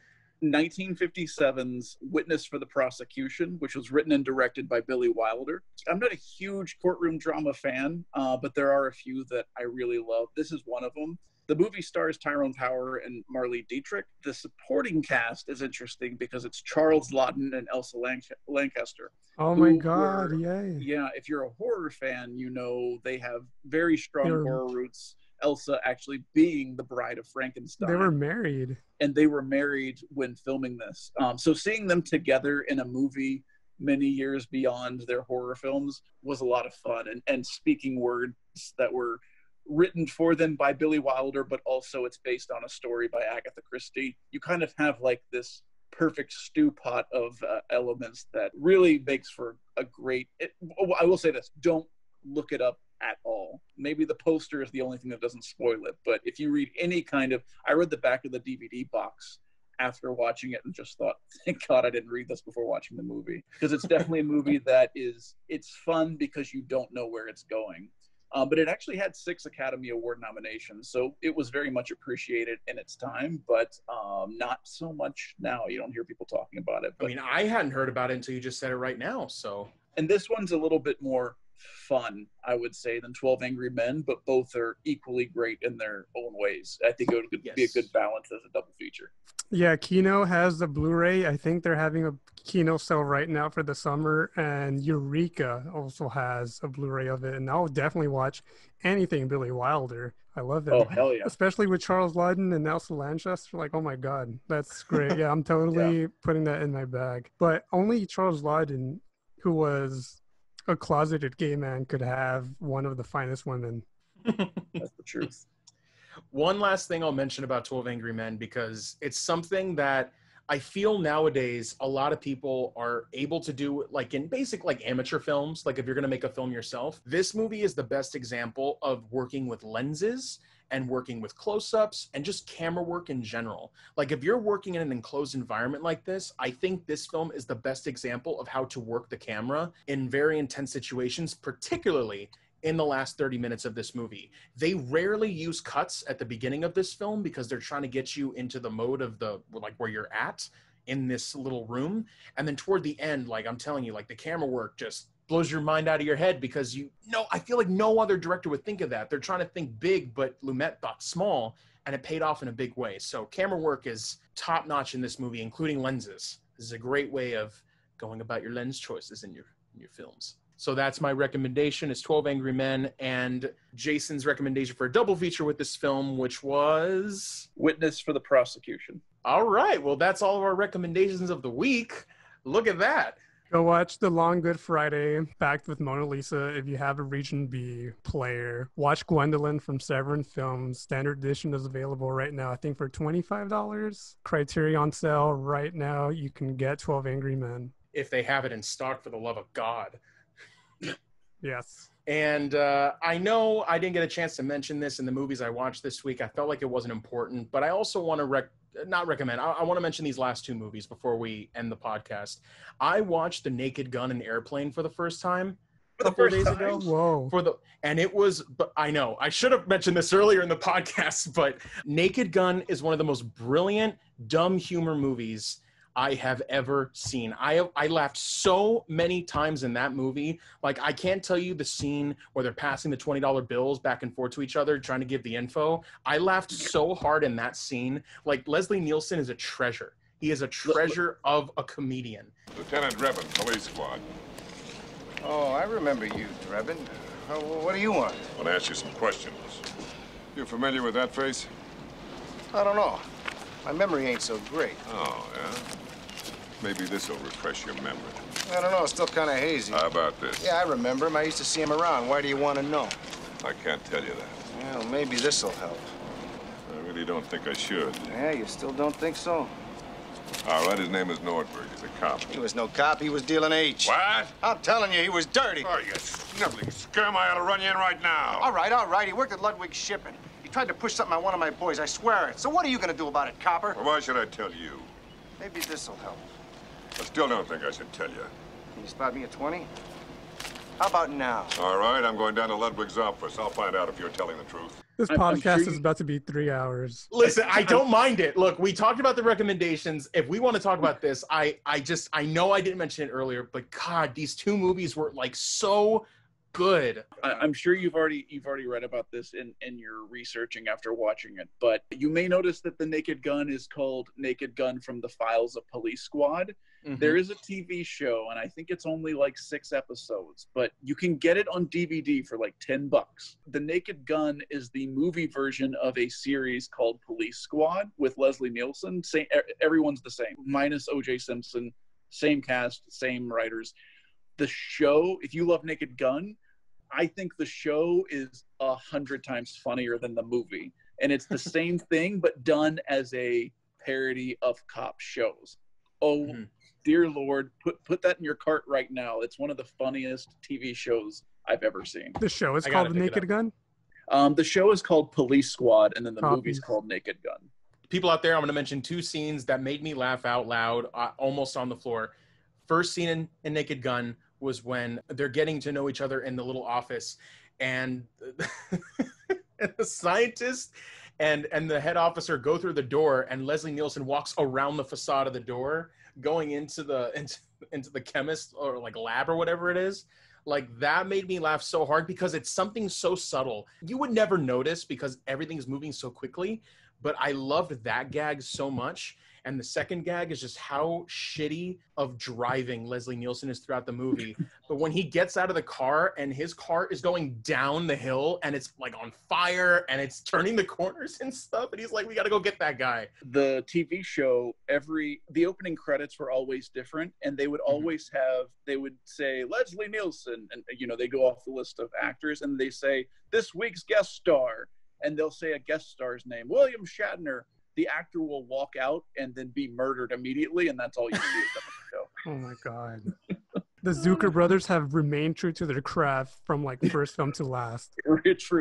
1957's Witness for the Prosecution, which was written and directed by Billy Wilder. I'm not a huge courtroom drama fan, but there are a few that I really love. This is one of them. The movie stars Tyrone Power and Marlene Dietrich. The supporting cast is interesting because it's Charles Laughton and Elsa Lanchester. Oh my God, yay. Yeah, if you're a horror fan, you know they have very strong horror roots. Elsa actually being the bride of Frankenstein. They were married. And they were married when filming this. So seeing them together in a movie many years beyond their horror films was a lot of fun. And speaking words that were written for them by Billy Wilder, but also it's based on a story by Agatha Christie. You kind of have like this perfect stew pot of elements that really makes for a great... I will say this, don't look it up at all. Maybe the poster is the only thing that doesn't spoil it, but if you read any kind of... I read the back of the DVD box after watching it and just thought, thank God I didn't read this before watching the movie, because it's definitely a movie that it's fun because you don't know where it's going. But it actually had 6 Academy Award nominations, so it was very much appreciated in its time, but not so much now. You don't hear people talking about it. But, I mean, I hadn't heard about it until you just said it right now, so... And this one's a little bit more fun, I would say, than 12 Angry Men, but both are equally great in their own ways. I think it would be a good balance as a double feature. Yeah, Kino has the Blu-ray. I think they're having a Kino sale right now for the summer, and Eureka also has a Blu-ray of it, and I'll definitely watch anything Billy Wilder. I love it. Oh, hell yeah. Especially with Charles Laughton and Elsa Lanchester. Like, oh my God, that's great. Yeah, I'm totally putting that in my bag. But only Charles Laughton, who was a closeted gay man, could have one of the finest women. That's the truth. One last thing I'll mention about 12 Angry Men, because it's something that I feel nowadays a lot of people are able to do, like in basic like amateur films. Like if you're going to make a film yourself, this movie is the best example of working with lenses and working with close-ups and just camera work in general. Like if you're working in an enclosed environment like this, I think this film is the best example of how to work the camera in very intense situations, particularly in the last 30 minutes of this movie. They rarely use cuts at the beginning of this film because they're trying to get you into the mode of the, like where you're at in this little room. And then toward the end, like I'm telling you, like the camera work just blows your mind out of your head because I feel like no other director would think of that. They're trying to think big, but Lumet thought small, and it paid off in a big way. So camera work is top notch in this movie, including lenses. This is a great way of going about your lens choices in your films. So that's my recommendation is 12 Angry Men, and Jason's recommendation for a double feature with this film, which was Witness for the Prosecution. All right. Well, that's all of our recommendations of the week. Look at that. Go watch The Long Good Friday, backed with Mona Lisa if you have a Region B player. Watch Gwendolyn from Severin Films. Standard edition is available right now, I think for $25. Criterion on sale right now. You can get 12 Angry Men. If they have it in stock, for the love of God. Yes. And I know I didn't get a chance to mention this in the movies I watched this week. I felt like it wasn't important, but I also want to not recommend. I want to mention these last two movies before we end the podcast. I watched The Naked Gun and Airplane for the first time a couple of days ago. Whoa. And it was, but I know I should have mentioned this earlier in the podcast, but Naked Gun is one of the most brilliant, dumb humor movies I have ever seen. I laughed so many times in that movie. Like, I can't tell you the scene where they're passing the $20 bills back and forth to each other, trying to give the info. I laughed so hard in that scene. Like, Leslie Nielsen is a treasure. He is a treasure of a comedian. Lieutenant Drebin, police squad. Oh, I remember you, Drebin. What do you want? I want to ask you some questions. You familiar with that face? I don't know. My memory ain't so great. Oh, yeah? Maybe this will refresh your memory. I don't know. It's still kind of hazy. How about this? Yeah, I remember him. I used to see him around. Why do you want to know? I can't tell you that. Well, maybe this will help. I really don't think I should. Yeah, you still don't think so? All right, his name is Nordberg. He's a cop. He was no cop. He was dealing H. What? I'm telling you, he was dirty. Oh, you sniveling scum. I ought to run you in right now. All right. He worked at Ludwig Shipping. He tried to push something on one of my boys. I swear it. So what are you going to do about it, copper? Well, why should I tell you? Maybe this will help. I still don't think I should tell you. Can you spot me at 20? How about now? All right, I'm going down to Ludwig's office. I'll find out if you're telling the truth. This podcast is about to be 3 hours. Listen, I don't mind it. Look, we talked about the recommendations. If we want to talk about this, I know I didn't mention it earlier, but God, these two movies were like so good. I'm sure you've already read about this in your researching after watching it, but you may notice that The Naked Gun is called Naked Gun from the Files of Police Squad. Mm-hmm. There is a TV show, and I think it's only like 6 episodes, but you can get it on DVD for like $10. The Naked Gun is the movie version of a series called Police Squad with Leslie Nielsen. Everyone's the same, minus O.J. Simpson. Same cast, same writers. The show, if you love Naked Gun, I think the show is 100 times funnier than the movie. And it's the same thing, but done as a parody of cop shows. Oh, dear Lord, put that in your cart right now. It's one of the funniest TV shows I've ever seen. The show is called The Naked Gun? The show is called Police Squad, and then the movie's called Naked Gun. People out there, I'm going to mention 2 scenes that made me laugh out loud, almost on the floor. First scene in Naked Gun was when they're getting to know each other in the little office, and the scientist and the head officer go through the door, and Leslie Nielsen walks around the facade of the door, going into the chemist or like lab or whatever it is. Like, that made me laugh so hard because it's something so subtle. You would never notice because everything's moving so quickly, but I loved that gag so much. And the second gag is just how shitty of driving Leslie Nielsen is throughout the movie. But when he gets out of the car and his car is going down the hill and it's like on fire and it's turning the corners and stuff, and he's like, we got to go get that guy. The TV show, the opening credits were always different, and they would always they would say Leslie Nielsen, and they go off the list of actors, and they say this week's guest star, and they'll say a guest star's name, William Shatner. The actor will walk out and then be murdered immediately, and that's all you see of the show. Oh my God. The Zucker brothers have remained true to their craft from like first film to last. Truth.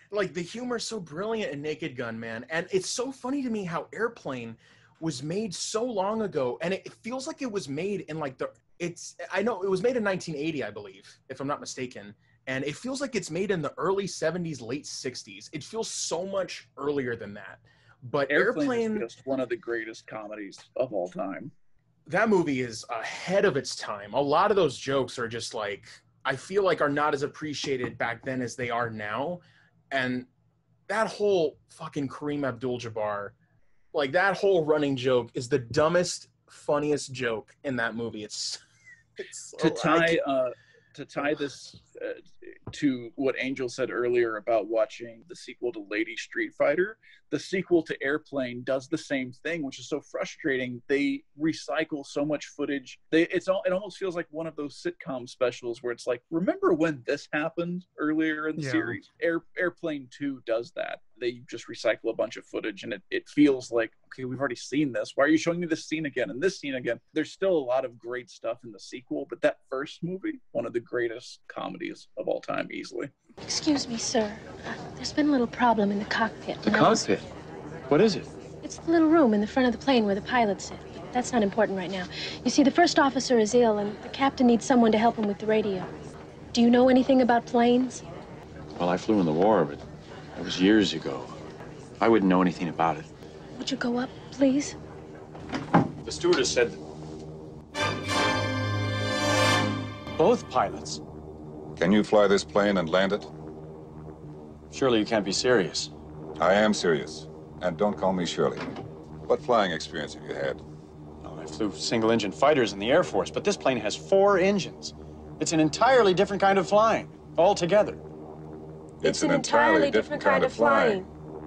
like the humor's so brilliant in Naked Gun, man. And it's so funny to me how Airplane was made so long ago, and it feels like it was made in like I know it was made in 1980, I believe, if I'm not mistaken. And it feels like it's made in the early 70s, late 60s. It feels so much earlier than that. But Airplane is just one of the greatest comedies of all time. That movie is ahead of its time. A lot of those jokes are just like, I feel like are not as appreciated back then as they are now. And that whole fucking Kareem Abdul-Jabbar, like that whole running joke is the dumbest, funniest joke in that movie. It's to tie this to what Angel said earlier about watching the sequel to Lady Street Fighter. The sequel to Airplane does the same thing, which is so frustrating. They recycle so much footage. It almost feels like one of those sitcom specials where it's like, remember when this happened earlier in the series? Airplane 2 does that. They just recycle a bunch of footage, and it feels like, okay, we've already seen this. Why are you showing me this scene again and this scene again? There's still a lot of great stuff in the sequel, but that first movie, one of the greatest comedies of all time, easily. Excuse me, sir. There's been a little problem in the cockpit. The cockpit? What is it? It's the little room in the front of the plane where the pilots sit. But that's not important right now. You see, the first officer is ill, and the captain needs someone to help him with the radio. Do you know anything about planes? Well, I flew in the war, but that was years ago. I wouldn't know anything about it. Would you go up, please? The stewardess said both pilots. Can you fly this plane and land it? Surely you can't be serious. I am serious. And don't call me Shirley. What flying experience have you had? Oh, I flew single-engine fighters in the Air Force, but this plane has 4 engines. It's an entirely different kind of flying, altogether. It's an entirely different kind of flying.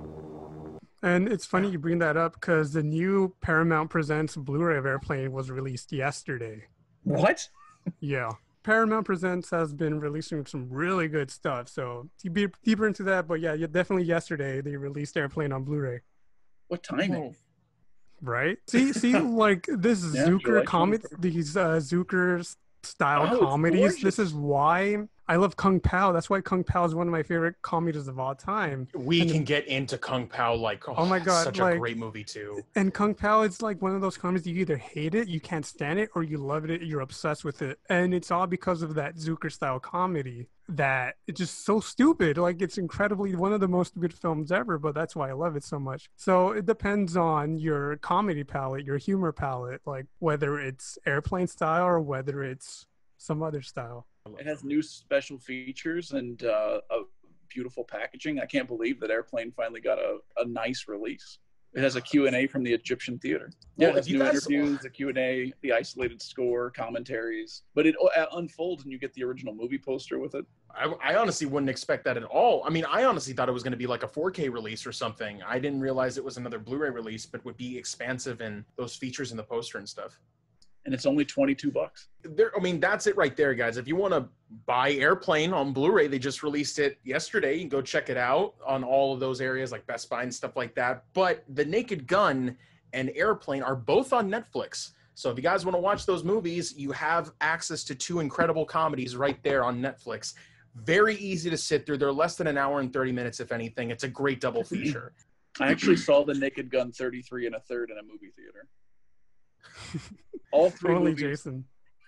And it's funny you bring that up because the new Paramount Presents Blu-ray of Airplane was released yesterday. What? Yeah. Paramount Presents has been releasing some really good stuff. So to be deeper into that, but yeah, definitely yesterday they released Airplane on Blu-ray. What timing? Right? See, like this Zucker comedy, these Zucker style comedies. Gorgeous. This is why I love Kung Pao. That's why Kung Pao is one of my favorite comedies of all time. We can get into Kung Pao like, oh my God, such a great movie too. And Kung Pao is like one of those comedies you either hate it, you can't stand it, or you love it, you're obsessed with it. And it's all because of that Zucker style comedy that it's just so stupid. Like it's incredibly one of the most good films ever, but that's why I love it so much. So it depends on your comedy palette, your humor palette, like whether it's Airplane style or whether it's some other style. It has new special features and a beautiful packaging. I can't believe that Airplane finally got a nice release. It has a Q&A from the Egyptian Theater. Yeah, it has new interviews, a Q&A, the isolated score, commentaries. But it unfolds and you get the original movie poster with it. I honestly wouldn't expect that at all. I mean, I honestly thought it was going to be like a 4K release or something. I didn't realize it was another Blu-ray release, but would be expansive in those features in the poster and stuff. And it's only $22. I mean, that's it right there, guys. If you want to buy Airplane on Blu-ray, they just released it yesterday. You can go check it out on all of those areas like Best Buy and stuff like that. But The Naked Gun and Airplane are both on Netflix. So if you guys want to watch those movies, you have access to 2 incredible comedies right there on Netflix. Very easy to sit through. They're less than an hour and 30 minutes, if anything. It's a great double feature. I actually saw The Naked Gun 33 1/3 in a movie theater. All 3 Only movies, Jason.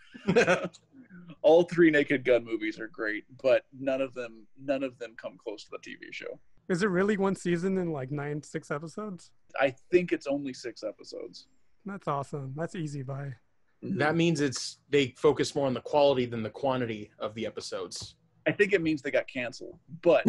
all 3 Naked Gun movies are great, but none of them come close to the TV show. Is it really one season in like 6 episodes? I think it's only 6 episodes. That's awesome. That's easy buy. That means they focus more on the quality than the quantity of the episodes. I think it means they got canceled, but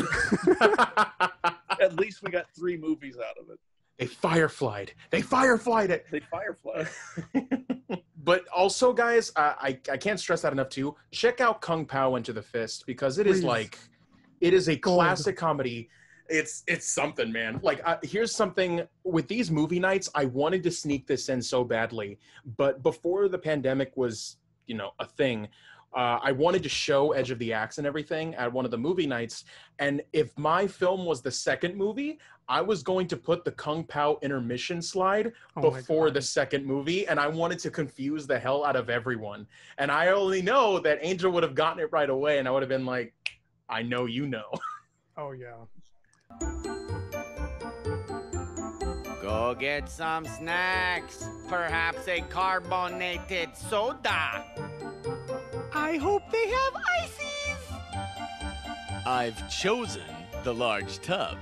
at least we got 3 movies out of it. They fireflied it. They fireflied. But also, guys, I can't stress that enough too. Check out Kung Pao Enter the Fist because it is a classic comedy. It's something, man. Like here's something with these movie nights. I wanted to sneak this in so badly, but before the pandemic was, a thing, I wanted to show Edge of the Axe and everything at one of the movie nights. And if my film was the second movie, I was going to put the Kung Pao intermission slide before the second movie. And I wanted to confuse the hell out of everyone. And I only know that Angel would have gotten it right away. And I would have been like, I know you know. Oh, yeah. Go get some snacks. Perhaps a carbonated soda. I hope they have ices. I've chosen the large tub.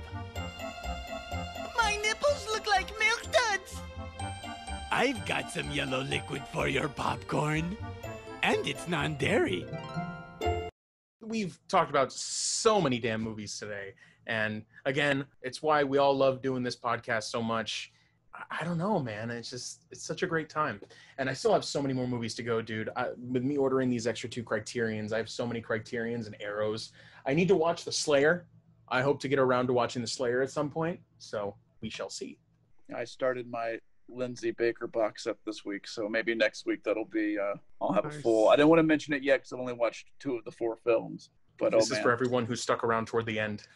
My nipples look like milk duds. I've got some yellow liquid for your popcorn. And it's non-dairy. We've talked about so many damn movies today. And again, it's why we all love doing this podcast so much. I don't know, man. It's such a great time. And I still have so many more movies to go, dude. With me ordering these extra 2 Criterions, I have so many Criterions and Arrows. I need to watch The Slayer. I hope to get around to watching The Slayer at some point. So we shall see. I started my Lindsay Baker box set this week, so maybe next week that'll be I'll have a full. I didn't want to mention it yet because I've only watched 2 of the 4 films. But this is for everyone who stuck around toward the end.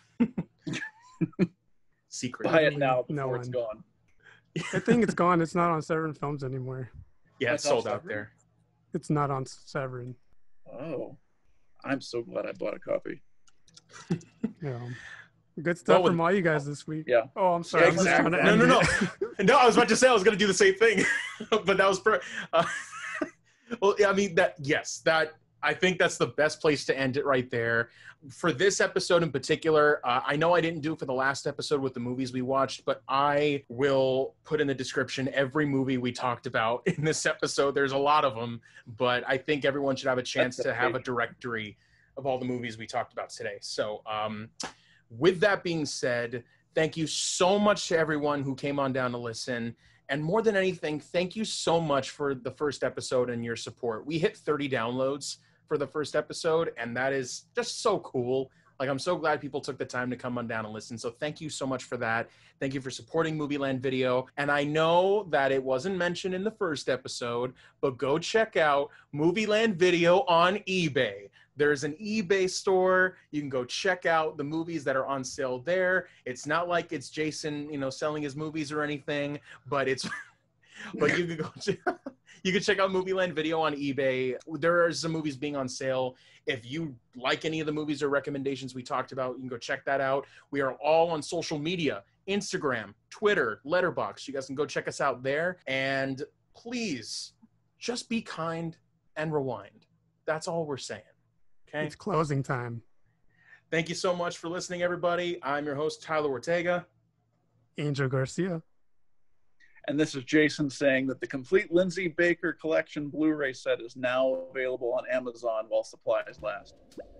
Secret. Buy it now before it's gone. I think it's gone. It's not on Severin Films anymore. Yeah, it's sold out there. It's not on Severin. Oh, I'm so glad I bought a copy. Yeah. Good stuff from all you guys this week. Yeah. Oh, I'm sorry. Yeah, exactly. No, I was about to say I was going to do the same thing, but that was well, I mean I think that's the best place to end it right there. For this episode in particular, I know I didn't do it for the last episode with the movies we watched, but I will put in the description every movie we talked about in this episode. There's a lot of them, but I think everyone should have a chance to have a directory of all the movies we talked about today. So with that being said, thank you so much to everyone who came on down to listen. And more than anything, thank you so much for the first episode and your support. We hit 30 downloads for the first episode, and that is just so cool. Like, I'm so glad people took the time to come on down and listen. So thank you so much for that. Thank you for supporting Movieland Video. And I know that it wasn't mentioned in the first episode, but go check out Movieland Video on eBay. There's an eBay store. You can go check out the movies that are on sale there. It's not like it's Jason, selling his movies or anything, but it's, but you can go, you can check out Movieland Video on eBay. There are some movies being on sale. If you like any of the movies or recommendations we talked about, you can go check that out. We are all on social media, Instagram, Twitter, Letterboxd. You guys can go check us out there. And please, just be kind and rewind. That's all we're saying. Okay. It's closing time. Thank you so much for listening, everybody. I'm your host, Tyler Ortega. Angel Garcia. And this is Jason saying that the complete Lindsay Baker collection Blu-ray set is now available on Amazon while supplies last.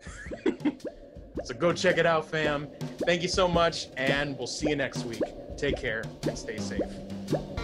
So go check it out, fam. Thank you so much, and we'll see you next week. Take care and stay safe.